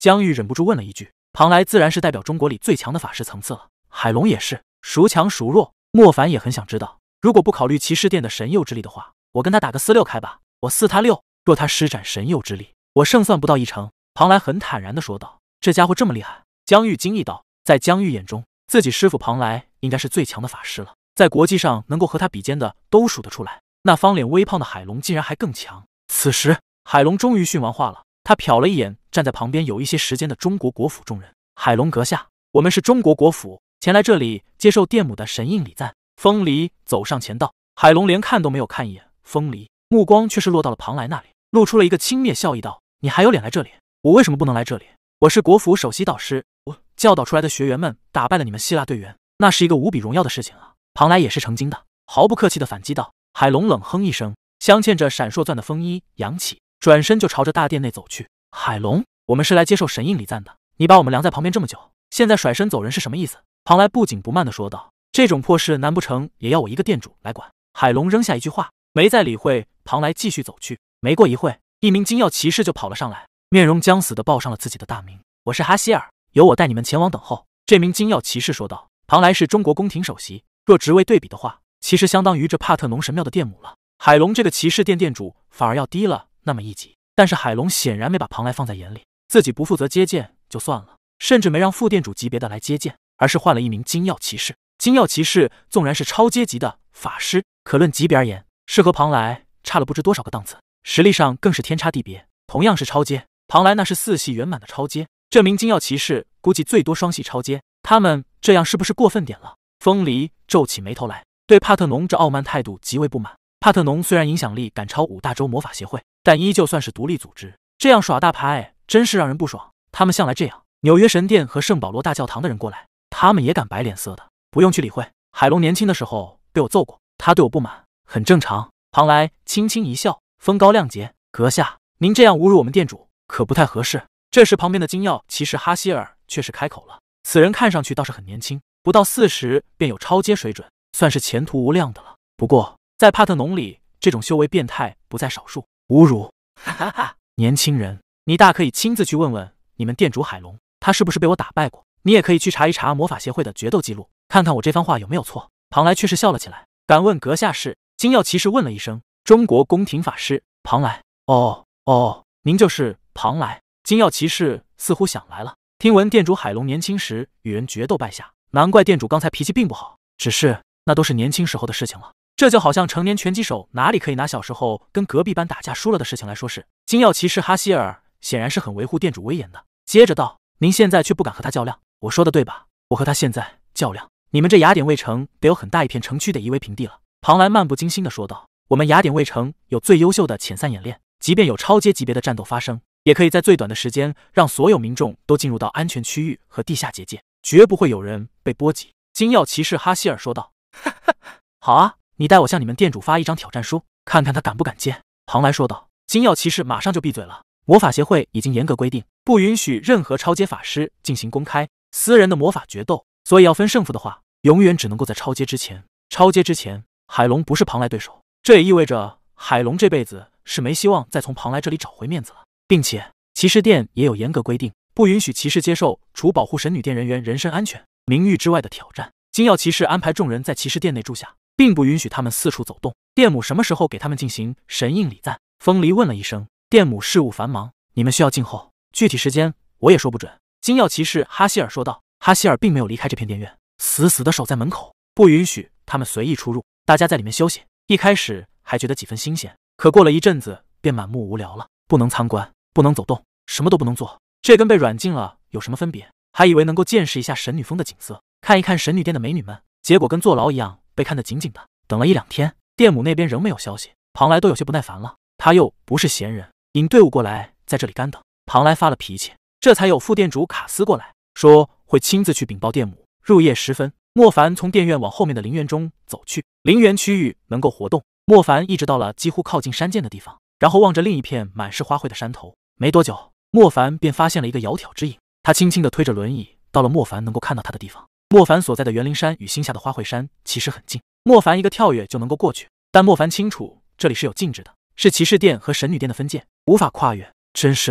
江玉忍不住问了一句。庞来自然是代表中国里最强的法师层次了，海龙也是，孰强孰弱？莫凡也很想知道。如果不考虑骑士殿的神佑之力的话，我跟他打个4-6开吧，我4他6。若他施展神佑之力，我胜算不到1成。庞来很坦然地说道。这家伙这么厉害？江玉惊异道。在江玉眼中，自己师傅庞来应该是最强的法师了，在国际上能够和他比肩的都数得出来。那方脸微胖的海龙竟然还更强。此时海龙终于训完话了，他瞟了一眼站在旁边有一些时间的中国国府众人。海龙阁下，我们是中国国府，前来这里接受殿母的神印礼赞。风离走上前道。海龙连看都没有看一眼风离，目光却是落到了庞来那里，露出了一个轻蔑笑意道：你还有脸来这里？我为什么不能来这里？我是国府首席导师，我教导出来的学员们打败了你们希腊队员，那是一个无比荣耀的事情啊！庞来也是成精的，毫不客气的反击道。海龙冷哼一声，镶嵌着闪烁钻的风衣扬起，转身就朝着大殿内走去。海龙，我们是来接受神印礼赞的，你把我们晾在旁边这么久，现在甩身走人是什么意思？庞来不紧不慢地说道。这种破事难不成也要我一个店主来管？海龙扔下一句话，没再理会。庞来继续走去。没过一会，一名金曜骑士就跑了上来，面容将死地报上了自己的大名。我是哈希尔，由我带你们前往等候。这名金曜骑士说道。庞来是中国宫廷首席，若职位对比的话，其实相当于这帕特农神庙的殿母了。海龙这个骑士殿殿主反而要低了那么一级，但是海龙显然没把庞来放在眼里，自己不负责接见就算了，甚至没让副殿主级别的来接见，而是换了一名金曜骑士。金曜骑士纵然是超阶级的法师，可论级别而言，是和庞来差了不知多少个档次，实力上更是天差地别。同样是超阶，庞来那是4系圆满的超阶，这名金曜骑士估计最多双系超阶，他们这样是不是过分点了？风离皱起眉头来，对帕特农这傲慢态度极为不满。帕特农虽然影响力赶超5大洲魔法协会，但依旧算是独立组织，这样耍大牌真是让人不爽。他们向来这样，纽约神殿和圣保罗大教堂的人过来，他们也敢摆脸色的。不用去理会，海龙年轻的时候被我揍过，他对我不满很正常。庞来轻轻一笑，风高亮节，阁下您这样侮辱我们店主可不太合适。这时旁边的金曜骑士哈希尔却是开口了，此人看上去倒是很年轻，不到40便有超阶水准，算是前途无量的了。不过在帕特农里，这种修为变态不在少数。侮辱？哈哈哈！年轻人，你大可以亲自去问问你们店主海龙，他是不是被我打败过？你也可以去查一查魔法协会的决斗记录，看看我这番话有没有错。庞来却是笑了起来。敢问阁下是？金曜骑士问了一声。中国宫廷法师庞来。哦，您就是庞来。金曜骑士似乎想来了，听闻店主海龙年轻时与人决斗败下，难怪店主刚才脾气并不好，只是那都是年轻时候的事情了。这就好像成年拳击手哪里可以拿小时候跟隔壁班打架输了的事情来说事。金曜骑士哈希尔显然是很维护店主威严的，接着道：您现在却不敢和他较量，我说的对吧？我和他现在较量，你们这雅典卫城得有很大一片城区得夷为平地了。庞来漫不经心地说道。我们雅典卫城有最优秀的遣散演练，即便有超阶级别的战斗发生，也可以在最短的时间让所有民众都进入到安全区域和地下结界，绝不会有人被波及。金曜骑士哈希尔说道。好啊，你带我向你们店主发一张挑战书，看看他敢不敢接。庞来说道。金曜骑士马上就闭嘴了。魔法协会已经严格规定，不允许任何超阶法师进行公开私人的魔法决斗，所以要分胜负的话，永远只能够在超阶之前。超阶之前，海龙不是庞来对手，这也意味着海龙这辈子是没希望再从庞来这里找回面子了，并且骑士殿也有严格规定，不允许骑士接受除保护神女殿人员人身安全、名誉之外的挑战。金曜骑士安排众人在骑士殿内住下，并不允许他们四处走动。殿母什么时候给他们进行神印礼赞？风离问了一声。殿母事务繁忙，你们需要静候，具体时间我也说不准。金曜骑士哈希尔说道。哈希尔并没有离开这片殿院，死死地守在门口，不允许他们随意出入。大家在里面休息，一开始还觉得几分新鲜，可过了一阵子便满目无聊了。不能参观，不能走动，什么都不能做，这跟被软禁了有什么分别？还以为能够见识一下神女峰的景色，看一看神女殿的美女们，结果跟坐牢一样，被看得紧紧的。等了1-2天，殿母那边仍没有消息，庞来都有些不耐烦了。他又不是闲人，引队伍过来在这里干等。庞来发了脾气，这才有副殿主卡斯过来，说会亲自去禀报殿母。入夜时分，莫凡从殿院往后面的陵园中走去，陵园区域能够活动。莫凡一直到了几乎靠近山涧的地方，然后望着另一片满是花卉的山头。没多久，莫凡便发现了一个窈窕之影。他轻轻地推着轮椅到了莫凡能够看到他的地方。莫凡所在的园林山与星下的花卉山其实很近，莫凡一个跳跃就能够过去。但莫凡清楚这里是有禁制的，是骑士殿和神女殿的分界，无法跨越。真是的，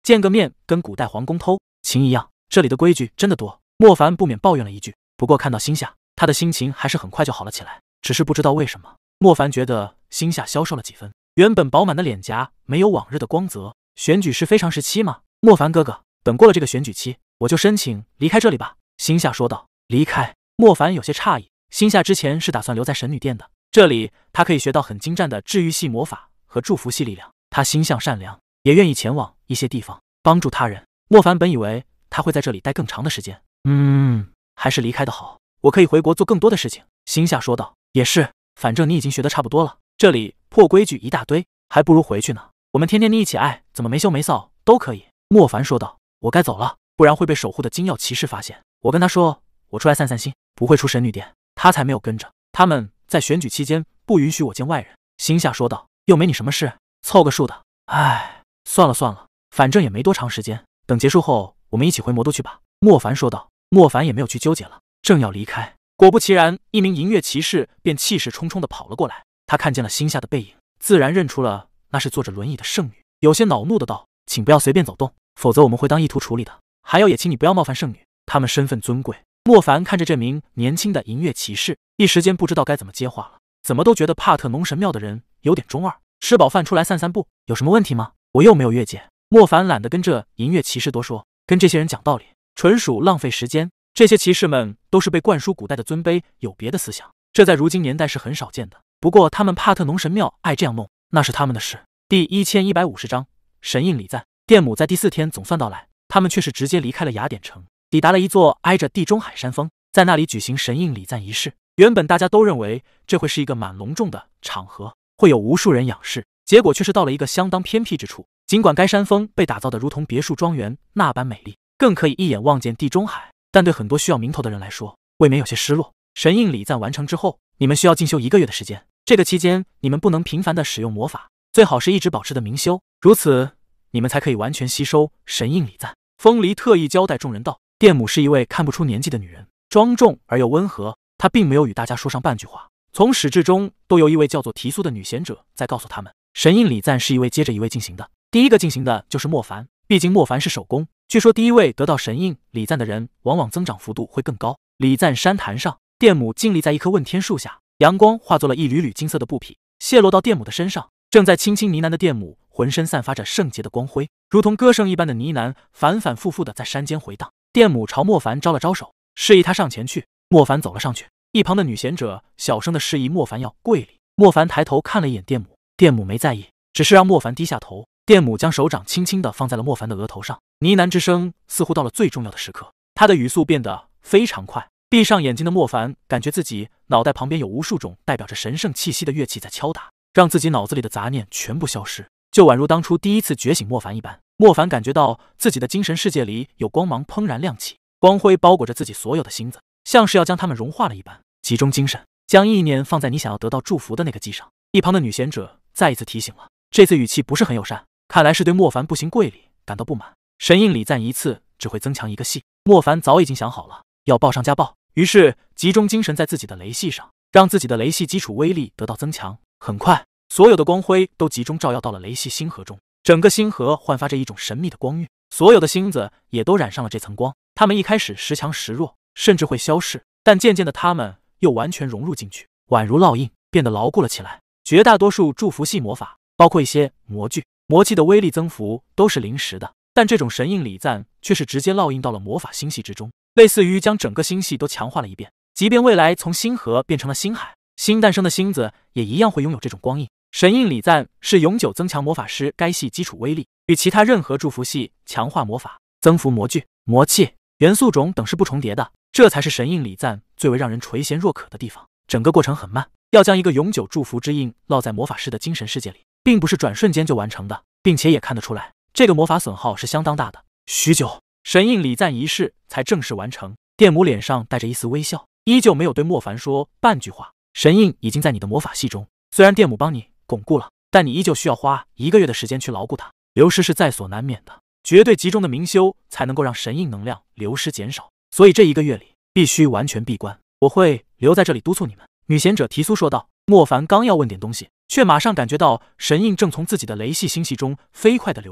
见个面跟古代皇宫偷情一样，这里的规矩真的多。莫凡不免抱怨了一句，不过看到星夏，他的心情还是很快就好了起来。只是不知道为什么，莫凡觉得星夏消瘦了几分，原本饱满的脸颊没有往日的光泽。选举是非常时期吗？莫凡哥哥，等过了这个选举期，我就申请离开这里吧。星夏说道。离开？莫凡有些诧异，星夏之前是打算留在神女殿的，这里他可以学到很精湛的治愈系魔法和祝福系力量。他心向善良，也愿意前往一些地方帮助他人。莫凡本以为他会在这里待更长的时间，还是离开的好，我可以回国做更多的事情。星夏说道。也是，反正你已经学得差不多了，这里破规矩一大堆，还不如回去呢。我们天天腻一起爱，怎么没羞没臊都可以。莫凡说道。我该走了，不然会被守护的金曜骑士发现。我跟他说，我出来散散心，不会出神女殿，他才没有跟着。他们在选举期间不允许我见外人。星夏说道。又没你什么事，凑个数的。唉，算了算了，反正也没多长时间，等结束后我们一起回魔都去吧。莫凡说道。莫凡也没有去纠结了，正要离开，果不其然，一名银月骑士便气势冲冲地跑了过来。他看见了星夏的背影，自然认出了那是坐着轮椅的圣女，有些恼怒的道：请不要随便走动，否则我们会当意图处理的。还有，也请你不要冒犯圣女，她们身份尊贵。莫凡看着这名年轻的银月骑士，一时间不知道该怎么接话了，怎么都觉得帕特农神庙的人有点中二。吃饱饭出来散散步，有什么问题吗？我又没有越界。莫凡懒得跟这银月骑士多说，跟这些人讲道理纯属浪费时间。这些骑士们都是被灌输古代的尊卑有别的思想，这在如今年代是很少见的。不过他们帕特农神庙爱这样弄，那是他们的事。第1150章神印礼赞。电母在第4天总算到来，他们却是直接离开了雅典城，抵达了一座挨着地中海山峰，在那里举行神印礼赞仪式。原本大家都认为这会是一个蛮隆重的场合，会有无数人仰视，结果却是到了一个相当偏僻之处。尽管该山峰被打造的如同别墅庄园那般美丽，更可以一眼望见地中海，但对很多需要名头的人来说，未免有些失落。神印礼赞完成之后，你们需要进修1个月的时间，这个期间你们不能频繁的使用魔法，最好是一直保持的明修，如此你们才可以完全吸收神印礼赞。风离特意交代众人道。电母是一位看不出年纪的女人，庄重而又温和，她并没有与大家说上半句话。从始至终都有一位叫做提苏的女贤者在告诉他们，神印礼赞是一位接着一位进行的，第一个进行的就是莫凡，毕竟莫凡是首功。据说第一位得到神印礼赞的人往往增长幅度会更高。礼赞山坛上，电母静立在一棵问天树下，阳光化作了一缕缕金色的布匹，泄落到电母的身上。正在轻轻呢喃的电母浑身散发着圣洁的光辉，如同歌声一般的呢喃反反复复的在山间回荡。电母朝莫凡招了招手，示意他上前去。莫凡走了上去，一旁的女贤者小声的示意莫凡要跪礼。莫凡抬头看了一眼电母，电母没在意，只是让莫凡低下头。电母将手掌轻轻地放在了莫凡的额头上，呢喃之声似乎到了最重要的时刻，他的语速变得非常快。闭上眼睛的莫凡感觉自己脑袋旁边有无数种代表着神圣气息的乐器在敲打，让自己脑子里的杂念全部消失，就宛如当初第一次觉醒莫凡一般。莫凡感觉到自己的精神世界里有光芒怦然亮起，光辉包裹着自己所有的心子，像是要将它们融化了一般。集中精神，将意念放在你想要得到祝福的那个记上。一旁的女贤者再一次提醒了，这次语气不是很友善，看来是对莫凡不行跪礼感到不满。神印礼赞一次只会增强1个系，莫凡早已经想好了要报上加报，于是集中精神在自己的雷系上，让自己的雷系基础威力得到增强。很快，所有的光辉都集中照耀到了雷系星河中，整个星河焕发着一种神秘的光晕，所有的星子也都染上了这层光。它们一开始时强时弱，甚至会消逝，但渐渐的它们又完全融入进去，宛如烙印，变得牢固了起来。绝大多数祝福系魔法，包括一些魔具、魔器的威力增幅都是临时的，但这种神印礼赞却是直接烙印到了魔法星系之中，类似于将整个星系都强化了一遍。即便未来从星河变成了星海，新诞生的星子也一样会拥有这种光印。神印礼赞是永久增强魔法师该系基础威力，与其他任何祝福系强化魔法、增幅魔具、魔器、元素种等是不重叠的，这才是神印礼赞最为让人垂涎若渴的地方。整个过程很慢，要将一个永久祝福之印烙在魔法师的精神世界里，并不是转瞬间就完成的，并且也看得出来，这个魔法损耗是相当大的。许久，神印礼赞仪式才正式完成。电母脸上带着一丝微笑，依旧没有对莫凡说半句话。神印已经在你的魔法系中，虽然电母帮你巩固了，但你依旧需要花1个月的时间去牢固它，流失是在所难免的。绝对集中的明修才能够让神印能量流失减少，所以这1个月里必须完全闭关，我会留在这里督促你们。女贤者提苏说道。莫凡刚要问点东西，却马上感觉到神印正从自己的雷系星系中飞快的流逝。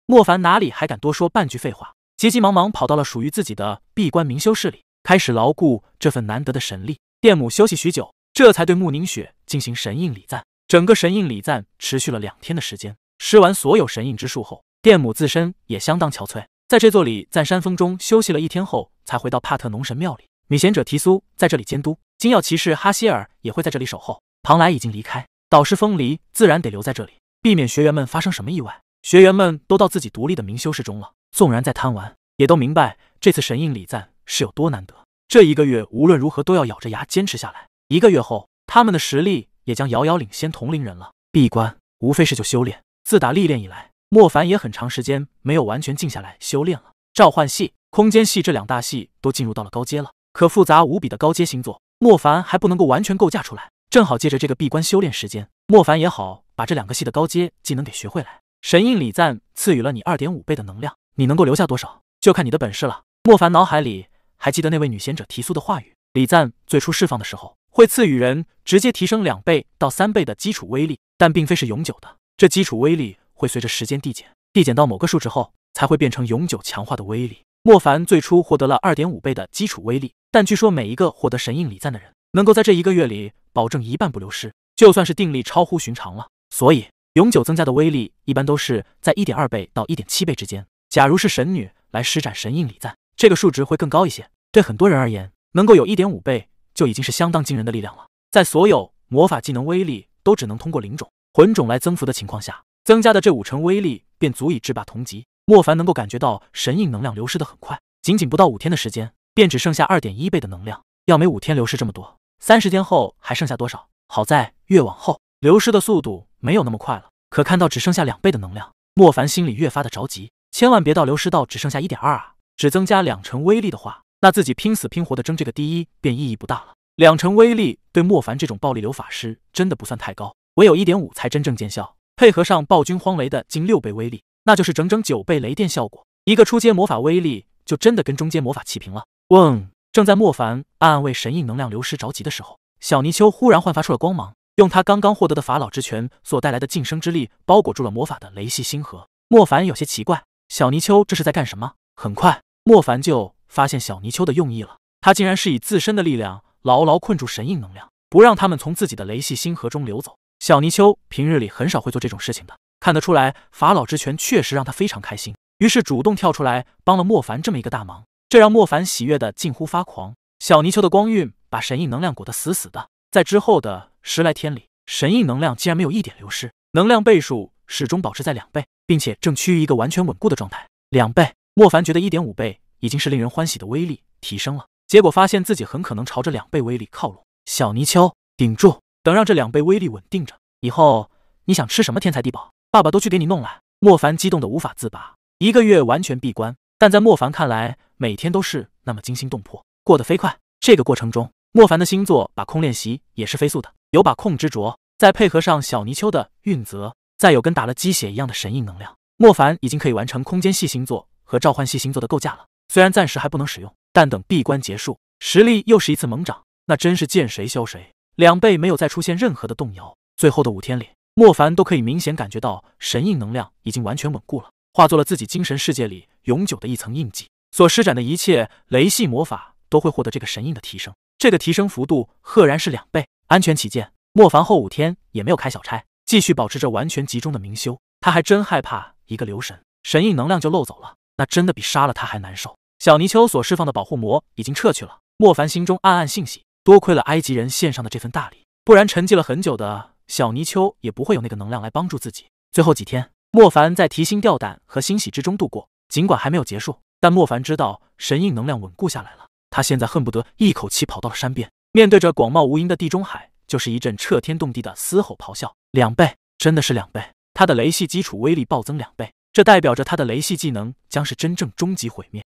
莫凡哪里还敢多说半句废话，急急忙忙跑到了属于自己的闭关明修室里，开始牢固这份难得的神力。电母休息许久，这才对穆宁雪进行神印礼赞。整个神印礼赞持续了2天的时间。施完所有神印之术后，电母自身也相当憔悴，在这座里赞山峰中休息了1天后，才回到帕特农神庙里。女贤者提苏在这里监督，金曜骑士哈希尔也会在这里守候。庞莱已经离开，导师风离自然得留在这里，避免学员们发生什么意外。学员们都到自己独立的明修室中了，纵然再贪玩，也都明白这次神印礼赞是有多难得。这1个月无论如何都要咬着牙坚持下来。1个月后，他们的实力也将遥遥领先同龄人了。闭关无非是就修炼，自打历练以来，莫凡也很长时间没有完全静下来修炼了。召唤系、空间系这2大系都进入到了高阶了，可复杂无比的高阶星座，莫凡还不能够完全构架出来。正好借着这个闭关修炼时间，莫凡也好把这2个系的高阶技能给学会来。神印礼赞赐予了你 2.5 倍的能量，你能够留下多少，就看你的本事了。莫凡脑海里还记得那位女贤者提苏的话语，礼赞最初释放的时候，会赐予人直接提升2倍到3倍的基础威力，但并非是永久的。这基础威力会随着时间递减，递减到某个数值后，才会变成永久强化的威力。莫凡最初获得了 2.5 倍的基础威力，但据说每一个获得神印礼赞的人，能够在这1个月里保证1半不流失，就算是定力超乎寻常了。所以永久增加的威力一般都是在 1.2 倍到 1.7 倍之间。假如是神女来施展神印礼赞，这个数值会更高一些。对很多人而言，能够有 1.5 倍就已经是相当惊人的力量了。在所有魔法技能威力都只能通过灵种、魂种来增幅的情况下，增加的这5成威力便足以制霸同级。莫凡能够感觉到神印能量流失的很快，仅仅不到5天的时间，便只剩下 2.1 倍的能量。要每5天流失这么多，30天后还剩下多少？好在越往后流失的速度没有那么快了，可看到只剩下2倍的能量，莫凡心里越发的着急。千万别到流失到只剩下 1.2 啊！只增加2成威力的话，那自己拼死拼活的争这个第一便意义不大了。2成威力对莫凡这种暴力流法师真的不算太高，唯有 1.5 才真正见效。配合上暴君荒雷的近6倍威力，那就是整整9倍雷电效果。一个初阶魔法威力就真的跟中阶魔法齐平了。正在莫凡暗暗为神印能量流失着急的时候，小泥鳅忽然焕发出了光芒，用他刚刚获得的法老之拳所带来的晋升之力包裹住了魔法的雷系星河。莫凡有些奇怪，小泥鳅这是在干什么？很快莫凡就发现小泥鳅的用意了，他竟然是以自身的力量牢牢困住神印能量，不让他们从自己的雷系星河中流走。小泥鳅平日里很少会做这种事情的，看得出来法老之拳确实让他非常开心，于是主动跳出来帮了莫凡这么一个大忙，这让莫凡喜悦的近乎发狂。小泥鳅的光晕把神印能量裹得死死的，在之后的10来天里，神印能量竟然没有一点流失，能量倍数始终保持在2倍，并且正趋于一个完全稳固的状态。2倍，莫凡觉得 1.5 倍已经是令人欢喜的威力提升了，结果发现自己很可能朝着2倍威力靠拢。小泥鳅，顶住，等让这2倍威力稳定着，以后你想吃什么天才地宝，爸爸都去给你弄来。莫凡激动得无法自拔，1个月完全闭关，但在莫凡看来，每天都是那么惊心动魄，过得飞快。这个过程中，莫凡的星座把控练习也是飞速的，有把控之着，再配合上小泥鳅的运则，再有跟打了鸡血一样的神印能量，莫凡已经可以完成空间系星座和召唤系星座的构架了。虽然暂时还不能使用，但等闭关结束，实力又是一次猛涨，那真是见谁消谁。2倍没有再出现任何的动摇，最后的5天里，莫凡都可以明显感觉到神印能量已经完全稳固了，化作了自己精神世界里永久的一层印记。所施展的一切雷系魔法都会获得这个神印的提升，这个提升幅度赫然是2倍。安全起见，莫凡后5天也没有开小差，继续保持着完全集中的明修。他还真害怕一个留神，神印能量就漏走了，那真的比杀了他还难受。小泥鳅所释放的保护膜已经撤去了，莫凡心中暗暗欣喜，多亏了埃及人献上的这份大礼，不然沉寂了很久的小泥鳅也不会有那个能量来帮助自己。最后几天，莫凡在提心吊胆和欣喜之中度过，尽管还没有结束，但莫凡知道神印能量稳固下来了，他现在恨不得一口气跑到了山边，面对着广袤无垠的地中海，就是一阵彻天动地的嘶吼咆哮。2倍，真的是2倍，他的雷系基础威力暴增2倍，这代表着他的雷系技能将是真正终极毁灭。